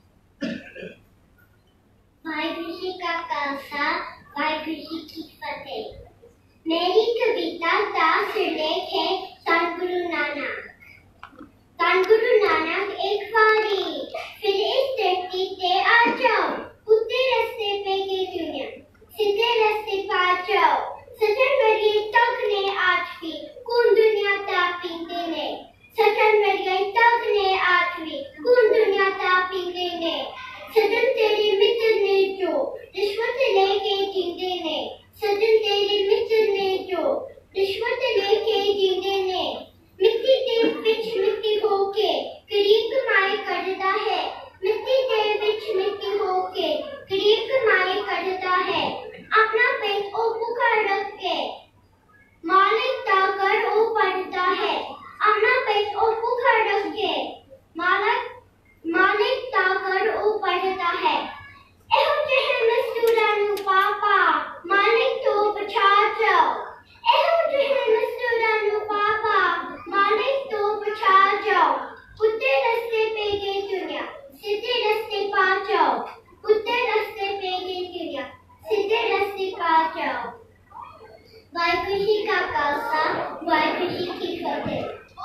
वाहिगुरु जी का खालसा, वाहिगुरु जी की फतेह। मेरी कविता का सिरलेख है धन गुरु नानक। धन गुरु नानक एक बारी फिर इस धरती पे आ जाओ, उतरे रास्ते पे के दुनिया सीधे रास्ते पा जाओ। सजन मरिए तक ने आज भी कौन दुनिया ता पीते ने, सजन मरिए तक ने आज भी कौन दुनिया ता पीते ने। सजन तेरे मित्र ने जो रिश्वत लेके जीते ने, सजन तेरे मित्र ने जो रिश्वत लेके जीते ने। मिट्टी दे विच मिट्टी होके गरीब कमाई करता है, मिट्टी दे विच मिट्टी होके गरीब कमाई करता है। अपना पेट ओ भूखा रख के मालिक ता कर ओ पढ़ता है, अपना पेट ओ भूखा रख के मालिक मालिक ता कर ओ पढ़ता है। एहो जहे मजदूरां नू पापा मालिक तो बचा जाओ, एहो जहे मजदूरां नू पापा मालिक तो बचा जाओ। उतरे रास्ते पे गए दुनिया सीधे रास्ते पा जाओ, उतरे रास्ते पे गए दुनिया सीधे रास्ते पा जाओ। वाहिगुरु जी का खालसा, वाहिगुरु जी की फतेह।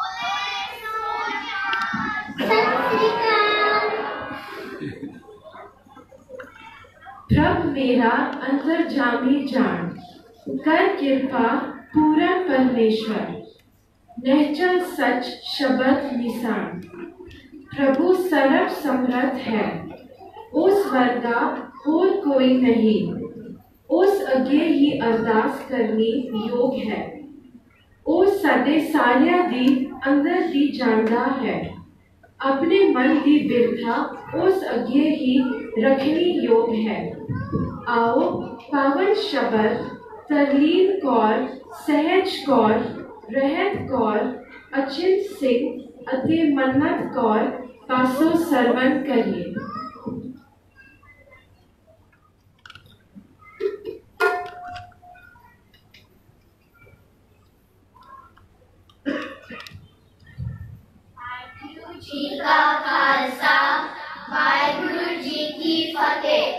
सत श्री अकाल। प्रभ मेरा अंतर्जामी जान, कर कृपा पूरा परमेश्वर। नहचल सच शब्द निशान, प्रभु सर्व समर्थ है। उस वर्गा और कोई नहीं, उस अगे ही अरदास करनी योग है। ਉਹ ਸਾਡੇ ਸਾਰਿਆਂ ਦੀ ਅੰਦਰ ਦੀ ਜਾਣਦਾ ਹੈ। ਆਪਣੇ ਮਨ ਦੀ ਬਿਰਥਾ ਉਸ ਅੱਗੇ ਹੀ ਰੱਖਣੀ ਯੋਗ ਹੈ। ਆਓ ਪਾਵਨ ਸ਼ਬਦ ਤਰਲੀਨ ਕੌਰ, ਸਹਿਜ ਕੌਰ, ਰਹਿਤ ਕੌਰ, ਅਚਿੰਤ ਸਿੰਘ ਅਤੇ ਮੰਨਤ ਕੌਰ ਪਾਸੋਂ ਸਰਵਣ ਕਰੀਏ। जी का खालसा, वाहिगुरु जी की फतेह।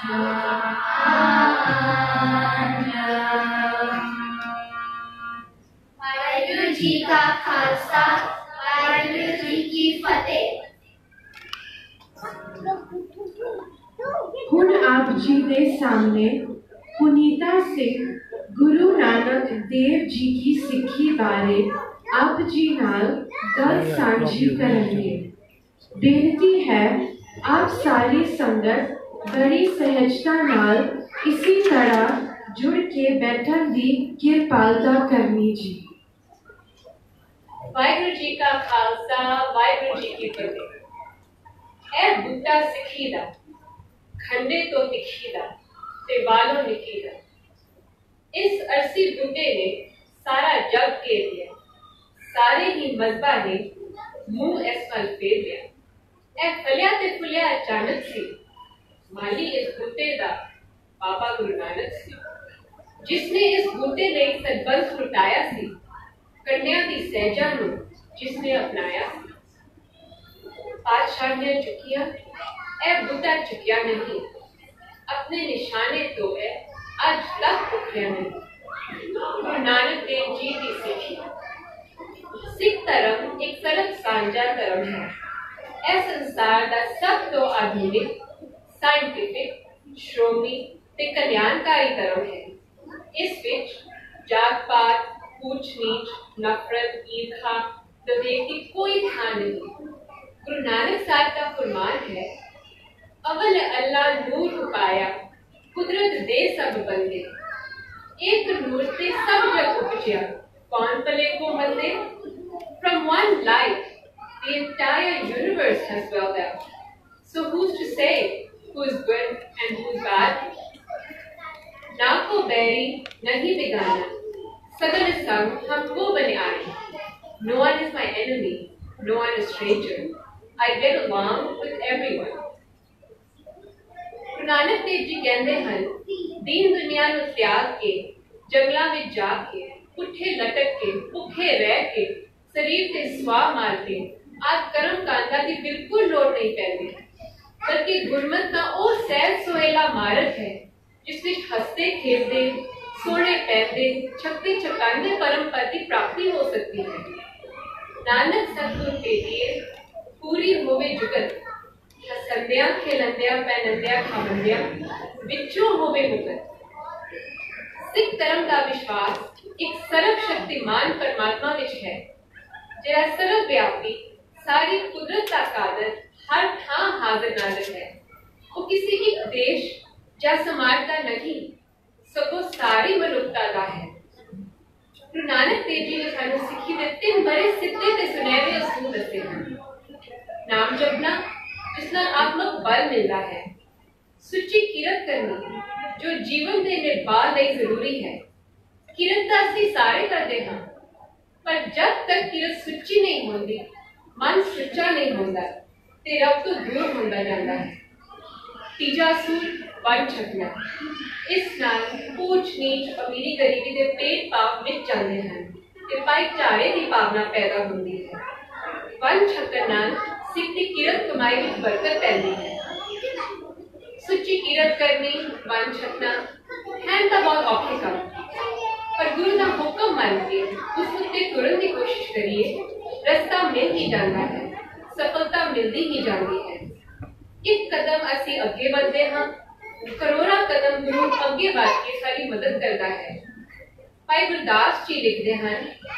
वाहिगुरु जी का खालसा, वाहिगुरु जी की फतेह। ਹੁਣ ਆਪ ਜੀ ਦੇ ਸਾਹਮਣੇ पुनीता सिंह गुरु नानक देव जी की सिੱਖੀ बारे आप जी नाल गल साझी करेंगे। बेनती है आप सारी संगत बड़ी सहजता नाल इसी तरह जुड़ के बैठन दी किरपालता करनी जी। वाहिगुरु जी का खालसा, वाहिगुरु जी की फतेह। ए बूटा सिੱਖੀ ਦਾ, खंडे तो तिखी दा ते बालों निकी दा। इस अरसी बूटे ने सारा जग घेर लिया, सारे ही मजबा ने मुंह इस पल फेर लिया। ए फलिया ते फुलिया अचानक सी, माली इस बूटे दा बाबा गुरु नानक सी, जिसने इस बूटे लई सदबंध लुटाया सी, कन्या दी सहजा नूं जिसने अपनाया सी। पातशाहियां चुकिया, ए बूटा चुकिया नहीं, अपने निशाने तो है आज तक उठिया नहीं। गुरु नानक देव जी की सिੱਖੀ। सिख धर्म एक सरल सांझा धर्म है। यह संसार का सब तो आधुनिक, साइंटिफिक, श्रोमणी ते कल्याणकारी धर्म है। इस विच जात पात, ऊंच नीच, नफरत, ईर्खा, विवेक की कोई थां नहीं। गुरु नानक साहब का फरमान है, अवल अल्लाह नूर उपाया, कुदरत दे सब बंदे। एक नूर से सब जग उपजिया, कौन पले को बंदे। From one light, the entire universe has welled out. So who's to say who is good and who is bad? ना को बैरी नहीं बिगाना, सगल संग हमको बने आए। No one is my enemy, no one is stranger. I get along with everyone. Guru Nanak Dev ji कहते हैं, दीन दुनिया ਨੂੰ त्याग के जंगलों में जाके पुठे लटक के भुखे रह के शरीर ते स्वाह मार के आज कर्म कांडा की बिल्कुल लोड़ नहीं पैंदी, बल्कि गुरमत का वो सहज सुहेला मार्ग है जिस विच हसते खेलते सोने पैंदे छक्के छकांदे परम पद की प्राप्ति हो सकती है। नानक सतगुर के लिए पूरी होवे जुगत, हसंदिया खेलंदिया पहनंदिया खावंदिया विचों होवे मुकत। सिख धर्म का विश्वास एक सर्वशक्तिमान परमात्मा विच है, जिहड़ा सर्वव्यापी सारी कुदरत का कादर हर थां हाजिर नाजिर है। वो किसी एक देश या समाज का नहीं, सगों सारी मनुखता का है। गुरु नानक देव जी ने सानू सिੱਖੀ दे तीन बड़े सिद्धे ते सुनहरे असूल दसे हैं। नाम जपना जिसना आत्मक बल मिलता है, सुची किरत करनी जो जीवन के निर्वाह ਲਈ जरूरी है। किरत ਤਾਂ ਅਸੀਂ ਸਾਰੇ ਕਰਦੇ ਹਾਂ, पर जब तक किरत सुची नहीं होती, मन सुचा नहीं होता ते रब तो दूर होता जाता है। तीजा असूल वन छकना, इस नाल ऊंच नीच अमीरी गरीबी के पेट पाप मिट जाते हैं ते भाईचारे की भावना पैदा होती है। वन छकन नाल सिख की किरत कमाई में बरकत पैदी है। सुची किरत करनी, वन छकना है तो बहुत औखे काम, पर गुरु का हुक्म मान के उस उत्ते तुरन की कोशिश करिए, रास्ता मिल ही जाता है, सफलता मिलती ही जाती है। एक कदम असी अगे बढ़ते हाँ, करोड़ा कदम गुरु अगे बढ़ के सारी मदद करता है। भाई गुरदास जी लिखते हैं,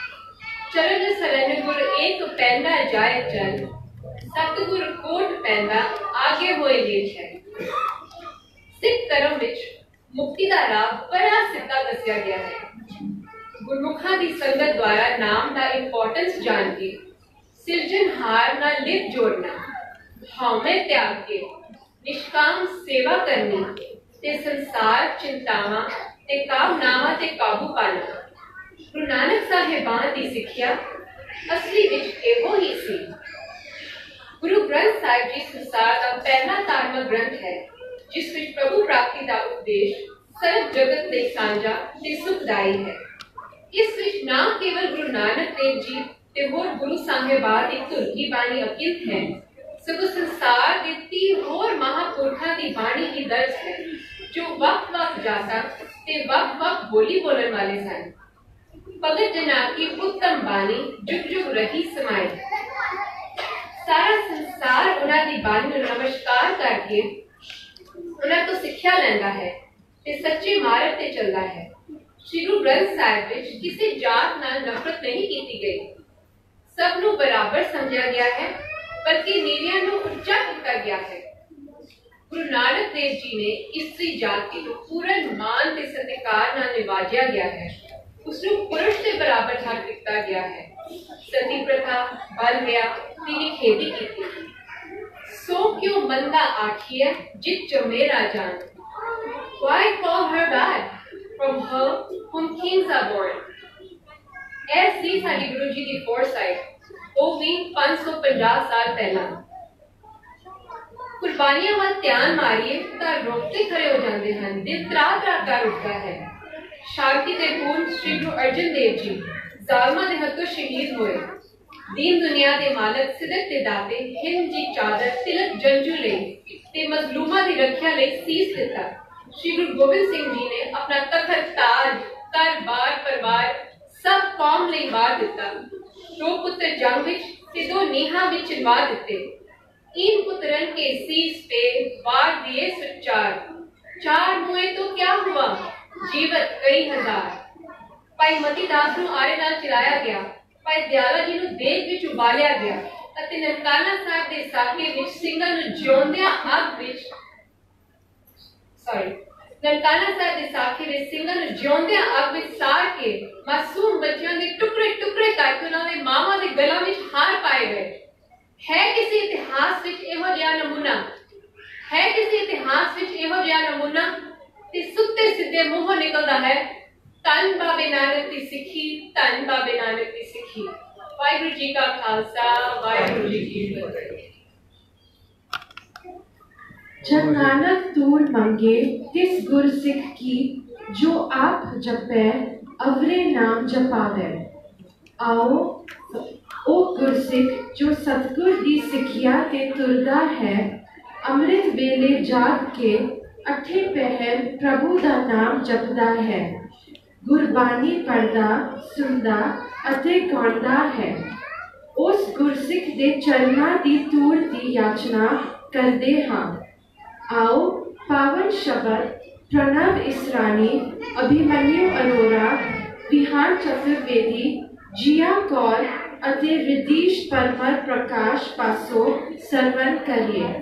चरण सरन गुर एक पैंदा जाए चल, सतगुर कोट पैंदा आगे होए ले चल। सिख धर्म विच मुक्ति का राह बड़ा सीधा दसिया गया है। गुरमुखा की संगत द्वारा नाम का इंपॉर्टेंस जान के सिरजनहार ना लिप जोड़ना, हौमे त्याग के निष्काम सेवा करनी ते संसार चिंतावां ते कामनावां ते काबू पाना। गुरु नानक साहिबान की सिक्ख्या असली विच एहो ही सी। गुरु ग्रंथ साहिब जी संसार का पहला धार्मिक ग्रंथ है, जिस विच प्रभु प्राप्ति का उपदेश सर्व जगत ਲਈ ਸਾਂਝਾ ਤੇ ਸੁਖਦਾਈ है। इस विच ना केवल गुरु नानक देव जी ते होर गुरु साहिबान की धुन की बाणी अंकित है, सगों संसार के तीह होर महापुरखों की बाणी की दर्ज है जो वक्त वक्त जाता ते वक्त वक्त बोली बोलन वाले सन। भगत जना की उत्तम बाणी जुग जुग रही समाई। सारा संसार उन्हां दी बाणी नूं नमस्कार करके उन्हां तो सिक्ख्या लैंदा है ते सच्चे मार्ग ते चलदा है। श्री गुरु ग्रंथ साहिब विच किसी जात नाल नफरत नहीं की गई, सब नूं बराबर समझा गया है, बल्कि नीवियां नूं उच्चा किया गया है। गुरु नानक देव जी ने इस्त्री जाति को पूर्ण मान ते सत्कार नाल निवाजिया गया है, उसनूं पुरुष के बराबर हक दिता गया है। सती प्रथा बल गया तिने खेती की, सो क्यों मंदा आखिए जित जमेरा जान। Why call her bad from her whom kings are born? ऐसी साडी गुरु जी की foresight, ਉਹ ਵੀ पाँच सौ पचास साल पहला। कुर्बानियां वाल ध्यान मारिए तो रोकते खड़े हो जाते हैं, दिल त्रा त्रा कर उठता है। शांति के पूर्ण श्री गुरु अर्जन देव जी जालमा दे हत्थों शहीद हुए। दीन दुनिया के मालक सिदक ते दाते हिंद जी चादर तिलक जंजू ले ते मजलूमा दी रखिया ले सीस दिता। श्री गुरु गोबिंद सिंह जी ने अपना तखत ताज कर बार परवार सब कौम ले वार दिता। दो पुत्र जंग विच ते दो नीहा विच चिनवा दिते। इन पुत्रन के सीस पे वार दिए सुचार। चार मुए तो क्या हुआ जीवत कई हजार। भाई मती दास नूं आरे नाल चिराया गया, भाई दयाला जी नूं देग विच उबालिया गया ਅਤੇ ਨਨਕਾਣਾ ਸਾਹਿਬ ਦੇ ਸਾਕੇ ਵਿੱਚ ਸਿੰਘਾਂ ਨੂੰ ਜਿਉਂਦਿਆਂ ਅੱਗ ਵਿੱਚ ਸੌਰੀ ਨਨਕਾਣਾ ਸਾਹਿਬ ਦੇ ਸਾਕੇ ਵਿੱਚ ਸਿੰਘਾਂ ਨੂੰ ਜਿਉਂਦਿਆਂ ਅੱਗ ਵਿੱਚ ਸਾੜ ਕੇ ਮਾਸੂਮ ਬੱਚਿਆਂ ਦੇ ਟੁਕੜੇ ਟੁਕੜੇ ਕਰਕੇ ਉਹਨਾਂ ਦੇ ਮਾਵਾਂ ਦੇ ਗਲਾਂ ਵਿੱਚ ਹਾਰ ਪਾਏ ਗਏ। ਹੈ ਕਿਸੇ ਇਤਿਹਾਸ ਵਿੱਚ ਇਹੋ ਜਿਹਾ ਨਮੂਨਾ ਹੈ ਕਿਸੇ ਇਤਿਹਾਸ ਵਿੱਚ ਇਹੋ ਜਿਹਾ ਨਮੂਨਾ ਤੇ ਸੁੱਤੇ ਸਿੱਧੇ ਮੂੰਹੋਂ ਨਿਕਲਦਾ ਹੈ ਧੰਨ ਬਾਬੇ ਨਾਨਕ ਦੀ ਸਿੱਖੀ ਧੰਨ ਬਾਬੇ ਨਾਨਕ ਦੀ ਸਿੱਖੀ। वाहिगुरु जी का खालसा वाहिगुरु जी की फतेह। जब नानक तूर मंगे तिस गुर सिख की जो आप जपै अवरे नाम जपावै। आओ ओ गुर सिख जो सतगुर दी सिखिया ते तुरदा है अमृत वेले जाग के अठे पहर प्रभु दा नाम जपदा है। गुरबानी पढ़दा सुनदा ਅਤੇ ਗਾਉਂਦਾ ਹੈ। ਉਸ ਗੁਰਸਿੱਖ ਦੇ ਚਰਨਾਂ ਦੀ ਧੂੜ ਦੀ ਯਾਚਨਾ ਕਰਦੇ ਹਾਂ। ਆਓ ਪਾਵਨ ਸ਼ਬਦ ਪ੍ਰਣਵ ਇਸਰਾਨੀ ਅਭਿਮਨਿਊ ਅਰੋੜਾ ਵਿਹਾਨ ਚਤੁਰਵੇਦੀ ਜੀਆ ਕੌਰ ਅਤੇ ਰਿਦੀਸ਼ ਪਰਮਰ ਪ੍ਰਕਾਸ਼ ਪਾਸੋਂ ਸਰਵਨ ਕਰੀਏ।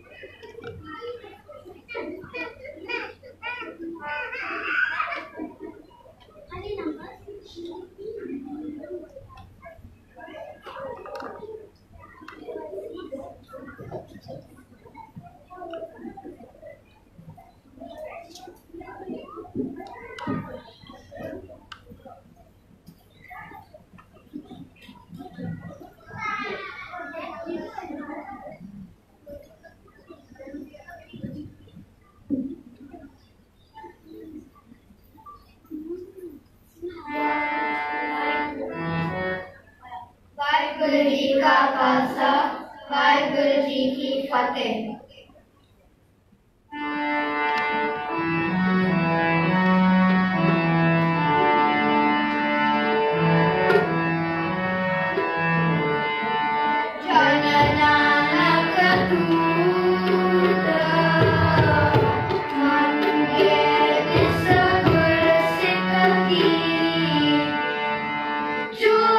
वाहिगुरु जी का खालसा वाहिगुरु जी की फतेह।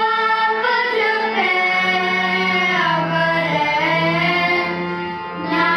Now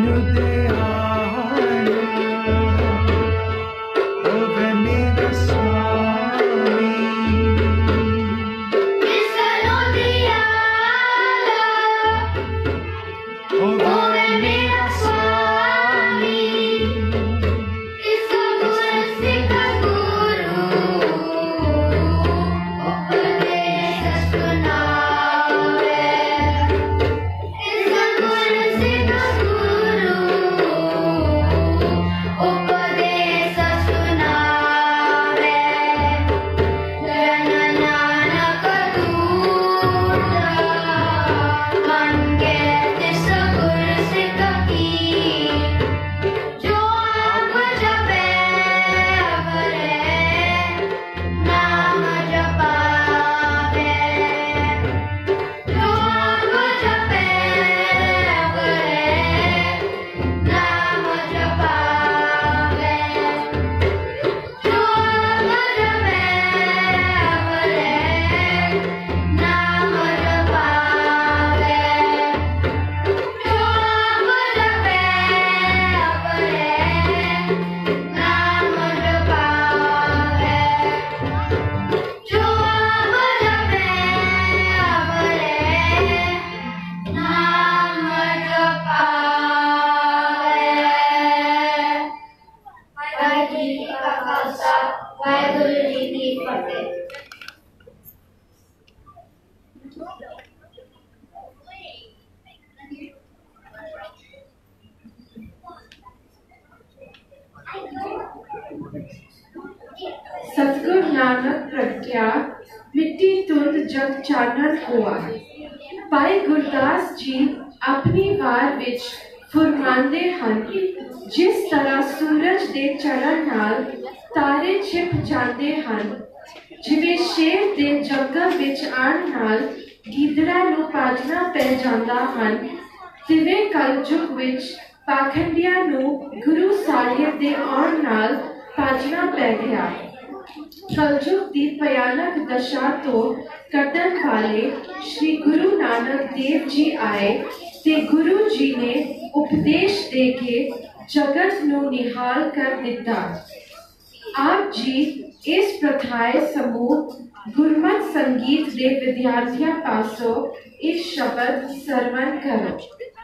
मैनू दयाल होवे मेरा स्वामी किसनो दयाल होवे मेरा स्वामी किस गुर सिख गुरु उपदेश सुनावे किस गुर सिख गुरु उपदेश सुनावे जन नानक दूजा मंगे तिस गुर सिख की जो आप जपे अवरे नाम जपावे जो आप जपे अवरे नाम जपावे जो आप जपे अवरे नाम जपावे जो आप जपे अवरे नाम जपावे जो आप जपे अवरे नाम जपावे। वाहिगुरु जी का खालसा वाहिगुरु जी की फतेह। सतगुरु नानक प्रगट्या मिट्टी तुंद जग चानन हुआ। भाई गुरदास जी अपनी वार विच फुरमांदे हन, जिस तरह सूरज दे चढ़न नाल तारे छिप जाते हन, जिवें शेर दे जंगल विच आण नाल गीदड़ा नूं पाजना पै जांदा हन, तिवें कलयुग विच पाखंडियां नूं गुरु साहिब दे आउण नाल पाजना पै गया। कलयुग की भयानक दशा तो कटन वाले श्री गुरु नानक देव जी आए ते गुरु जी ने उपदेश दे के जगत नू निहाल कर दिता। आप जी इस प्रथाए समूह गुरमत संगीत दे विद्यार्थियों पासों इस शब्द सरवण करो।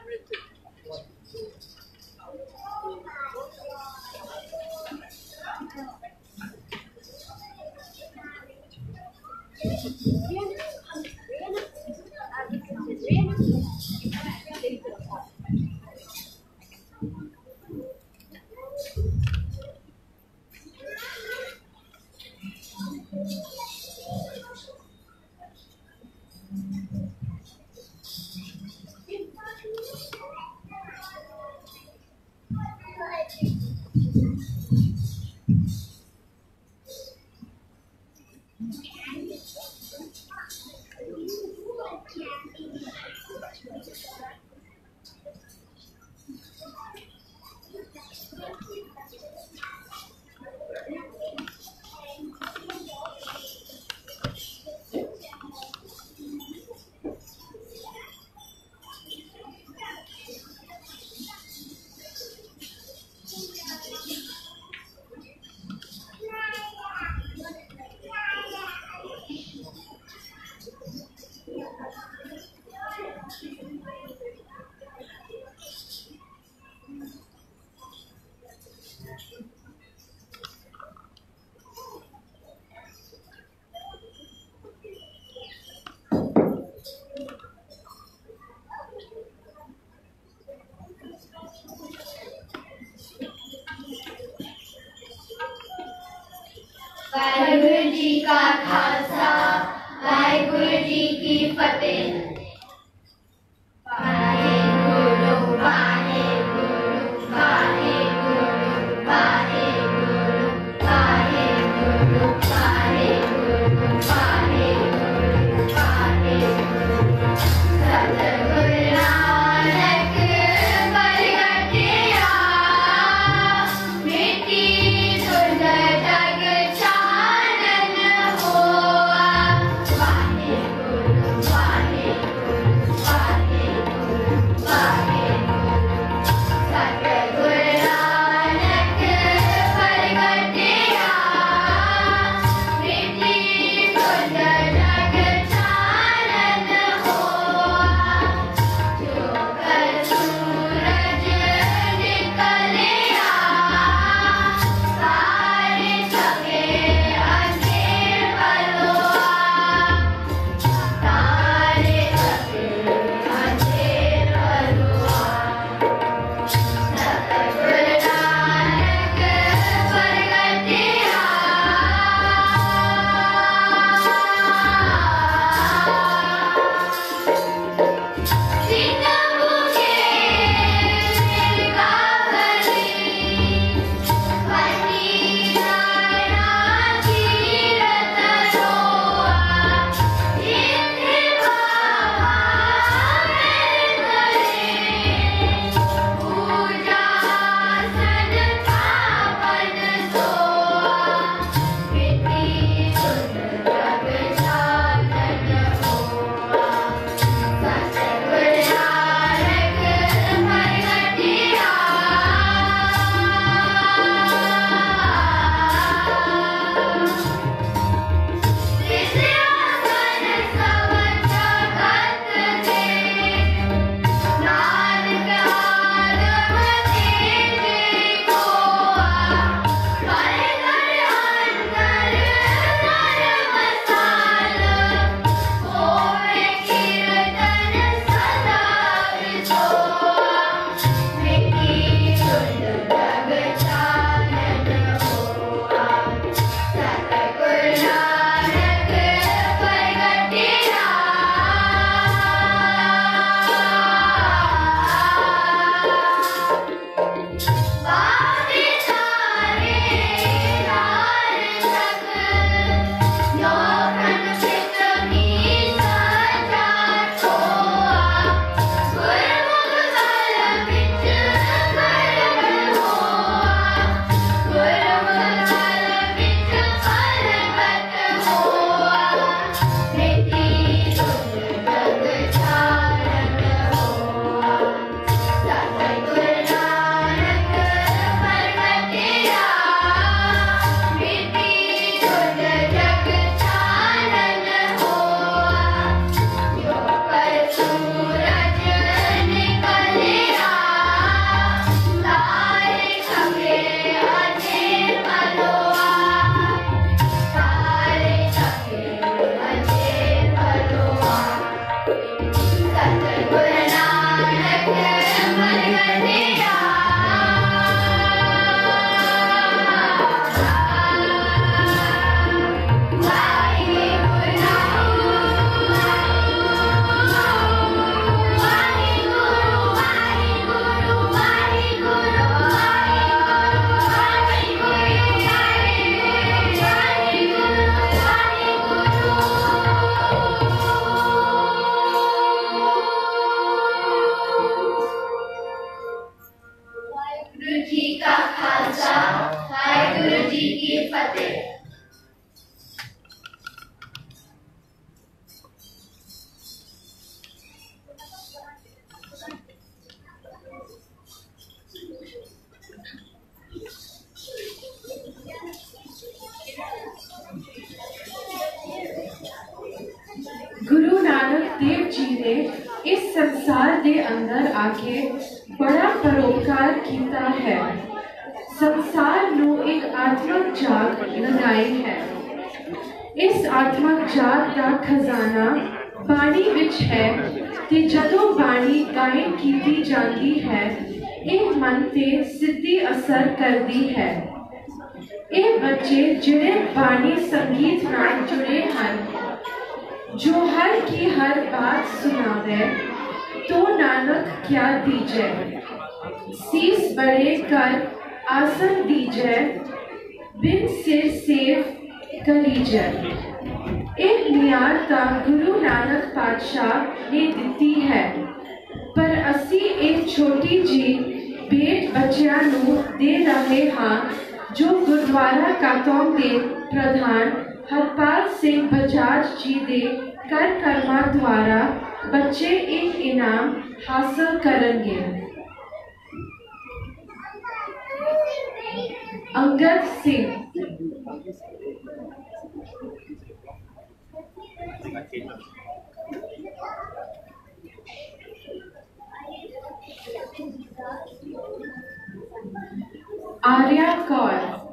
वाहिगुरु जी का खालसा वाहिगुरु जी की फतेह। वाहिगुरु वाहिगुरु वाहिगुरु वाहिगुरु वाहिगुरु वाहिगुरु वाहिगुरु वाहिगुरु सतगुरु नानक प्रगट्या मिट्टी तुंद जग चानन होआ। वाहिगुरु वाहिगुरु अंदर आके बड़ा परोपकार कीता है। संसार नू एक आत्मक जाग लगाई है। इस आत्मक जाग का खजाना बाणी विच है ते जदों बाणी गायन कीती जाती है ਇਹ मन ते सिद्धि असर करती है। ਇਹ बच्चे जिहड़े बाणी संगीत नाल जुड़े हैं, जो हर की हर बात सुनावे तो नानक क्या दीजे। सीस बड़े कर आसन दीजे, बिन सिर सेव करीजे। ਇਹ नियार ता गुरु नानक पातशाह ने दिती है, पर असी एक छोटी जी भेंट बच्चियां नू दे रहे हाँ, जो गुरुद्वारा कातों के प्रधान हरपाल सिंह बजाज जी दे कर कर्मा द्वारा बच्चे एक इनाम हासिल करेंगे। अंगद सिंह। आर्या कौर।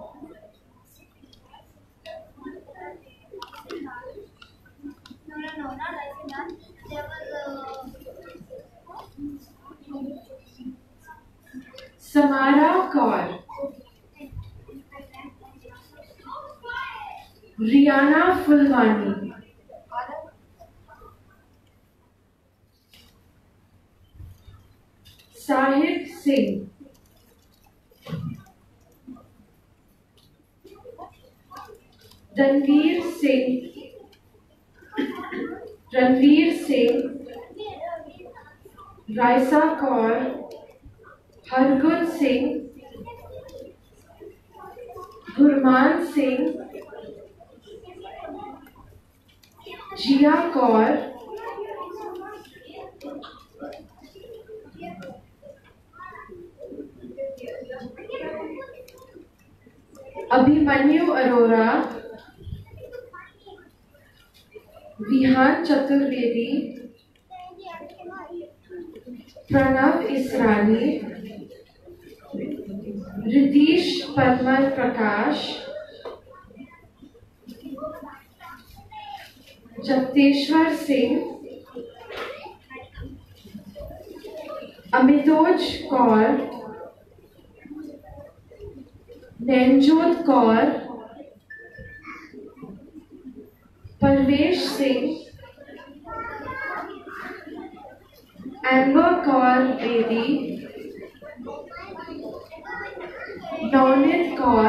समारा कौर। रियाना फुलवानी। साहिब सिंह। रणवीर सिंह। रणवीर सिंह। रायसा कौर। हरगुन सिंह। गुरमान सिंह। जिया कौर। अभिमन्यु अरोरा। विहान चतुर्वेदी। प्रणव इसरानी। रितीश परमल प्रकाश। जगतेश्वर सिंह। अमितोज कौर। नैनजोत कौर। परवेश सिंह। एम्बर कौर बेदी। नौनित कौर।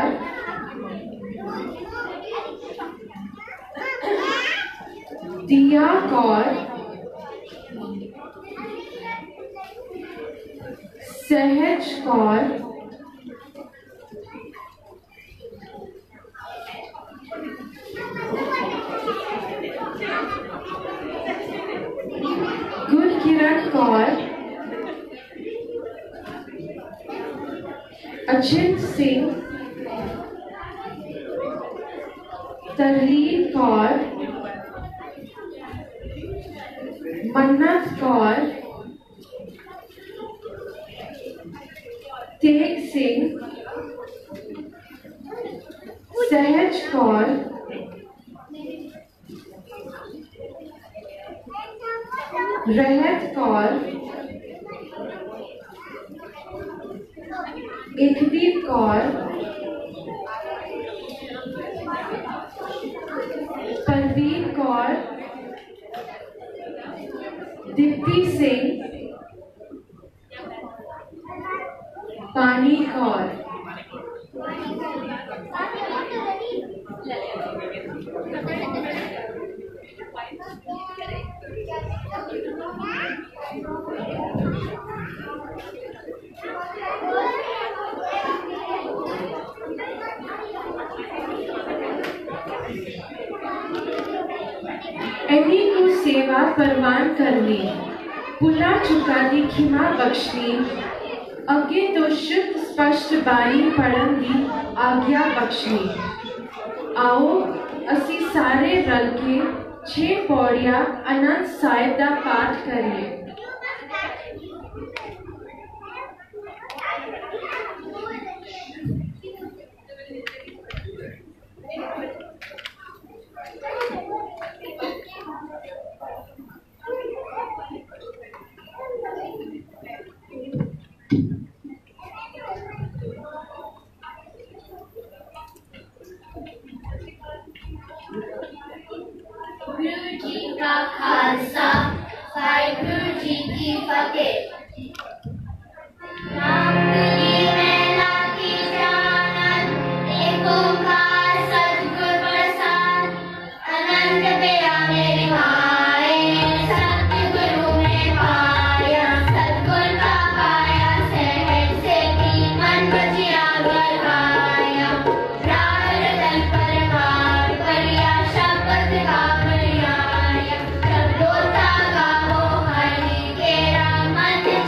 दिया कौर। सहज कौर। गुरकिरण कौर। अचिंत सिंह। तरलीन कौर। मन्नत कौर। तेग सिंह। सहज कौर। रहत कौर। एकदीप कौर। परवीन कौर। दीप्ति सिंह। पानी कौर। एनी को सेवा परवान करनी, भुला चुका दी खिमा बख्शनी, अगे तो शुद्ध स्पष्ट बाणी पढ़न दी आज्ञा बख्शनी। आओ असी सारे रल के छे पौड़ियां अनंत साहिब दा पाठ करिए। के। नापली मैला की जानत, एक ओंकार सद्गुर प्रसाद, अनंत प्यारे रिहाए, सतगुरु में पाया, सतगुर का पाया सहज से की, मन बचिया बलवाया, राह रतन परमार करिया, शब्द का बलियाया, शब्दों का गावो हरि केरा, मन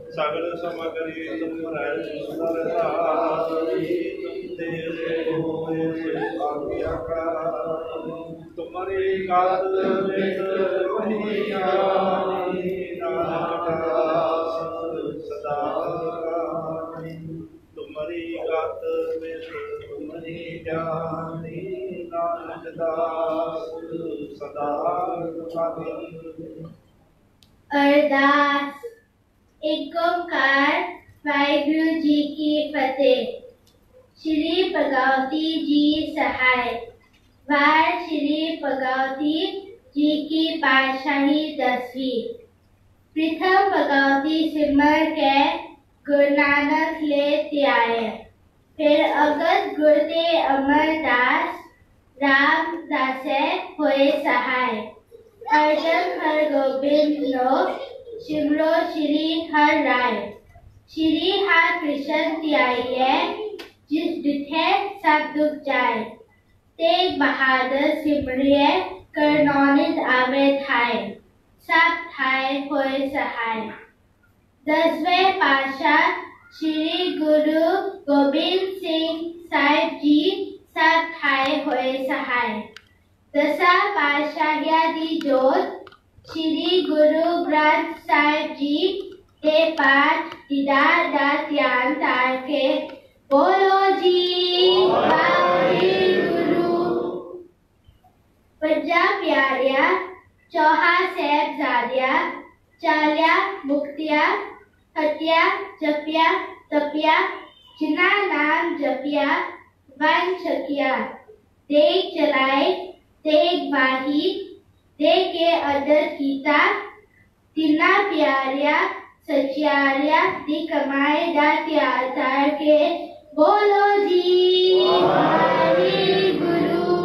सगल समगरी तुम्हारे सुंदर सारी तेरे होए आज्ञाकार तुम्हारी गात में वही ज्ञानी नानक सदा गानी तुम्हारी गात में तुम्हारी ज्ञानी नानक दास सदा गानी। अरदास। एक ओंकार वाहिगुरु जी की फतेह। श्री भगवती जी सहाय। वार श्री भगवती जी की पातशाही दसवीं। प्रथम भगवती सिमर के गुरु नानक ले त्याए। फिर अगत गुरते अमरदास रामदासे होए सहाय। अर्जन हर गोविंद लो शिमरो श्री हर राय। श्री हर कृष्ण त्याइए जिस दुखे सब दुख जाए। तेग बहादुर सिमरिए कर नौनित आवे थाय। सब थाय होए सहाय। दसवें पातशाह श्री गुरु गोबिंद सिंह साहिब जी सब थाय होए सहाय। दसा पातशाहिया दी जोत श्री गुरु ग्रंथ साहिब जी के पाठ दीदार दा ध्यान तार के बोलो जी वाहिगुरु। पंजा प्यारिया चौहा साहिबजादिया चालिया मुक्तिया हटिया जपिया तपिया जिना नाम जपिया वन छकिया। देख चलाए देख बाही दे के अदर कीता तिना प्यारिया सचियारिया दी कमाए दा त्यार तार के बोलो जी वाहिगुरु।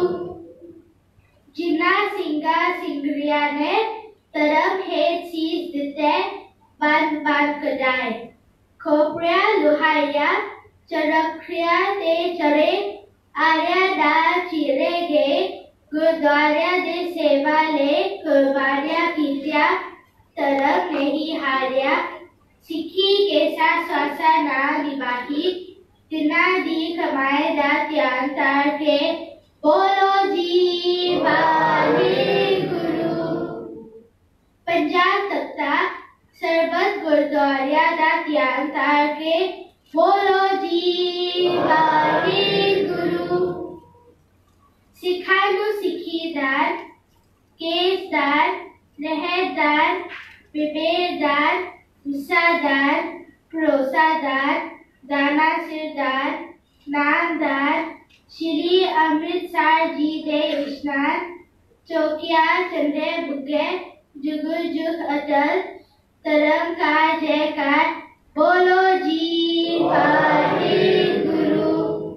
जिना सिंगा सिंगरिया ने तरफ हेत सीस दिते बांध बांध कदाए। खोपरिया लुहाइया चरखरिया ते चरे आर्या दा चीरे गए। गुरुद्वारा दे सेवा ले कुर्बानियां कीतिया तरफ नहीं हारिया। सिखी के साथ स्वासा ना निभाही तिना दी कमाए दा ध्यान तार के बोलो जी वाहिगुरु। पंजाब तख्ता सरबत गुरुद्वारा दा ध्यान तार के बोलो जी वाहिगुरु। सिखानु सिखीदार केसदार रहदार विवेकदार हिस्सादार भरोसादार दाना सिरदार नामदार श्री अमृतसर जी दे स्नान चौकिया चंदे बुगे जुगुल जुग अटल तरम का जयकार बोलो जी वाहिगुरु।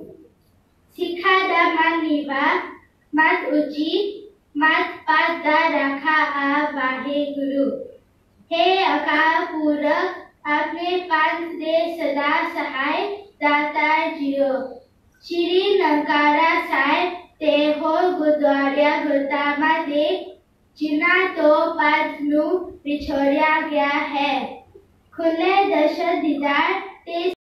सिखा दा मन नीवा मत ऊंची मत पात दा रखा आ वाहिगुरु। हे अकाल पूरक अपने पंथ दे सदा सहाय दातार जियो। श्री नंकारा साहिब ते हो गुरुद्वारा गुरदामा दे जिना तो पद नू विछोड़िया गया है। खुले दर्शन दीदार ते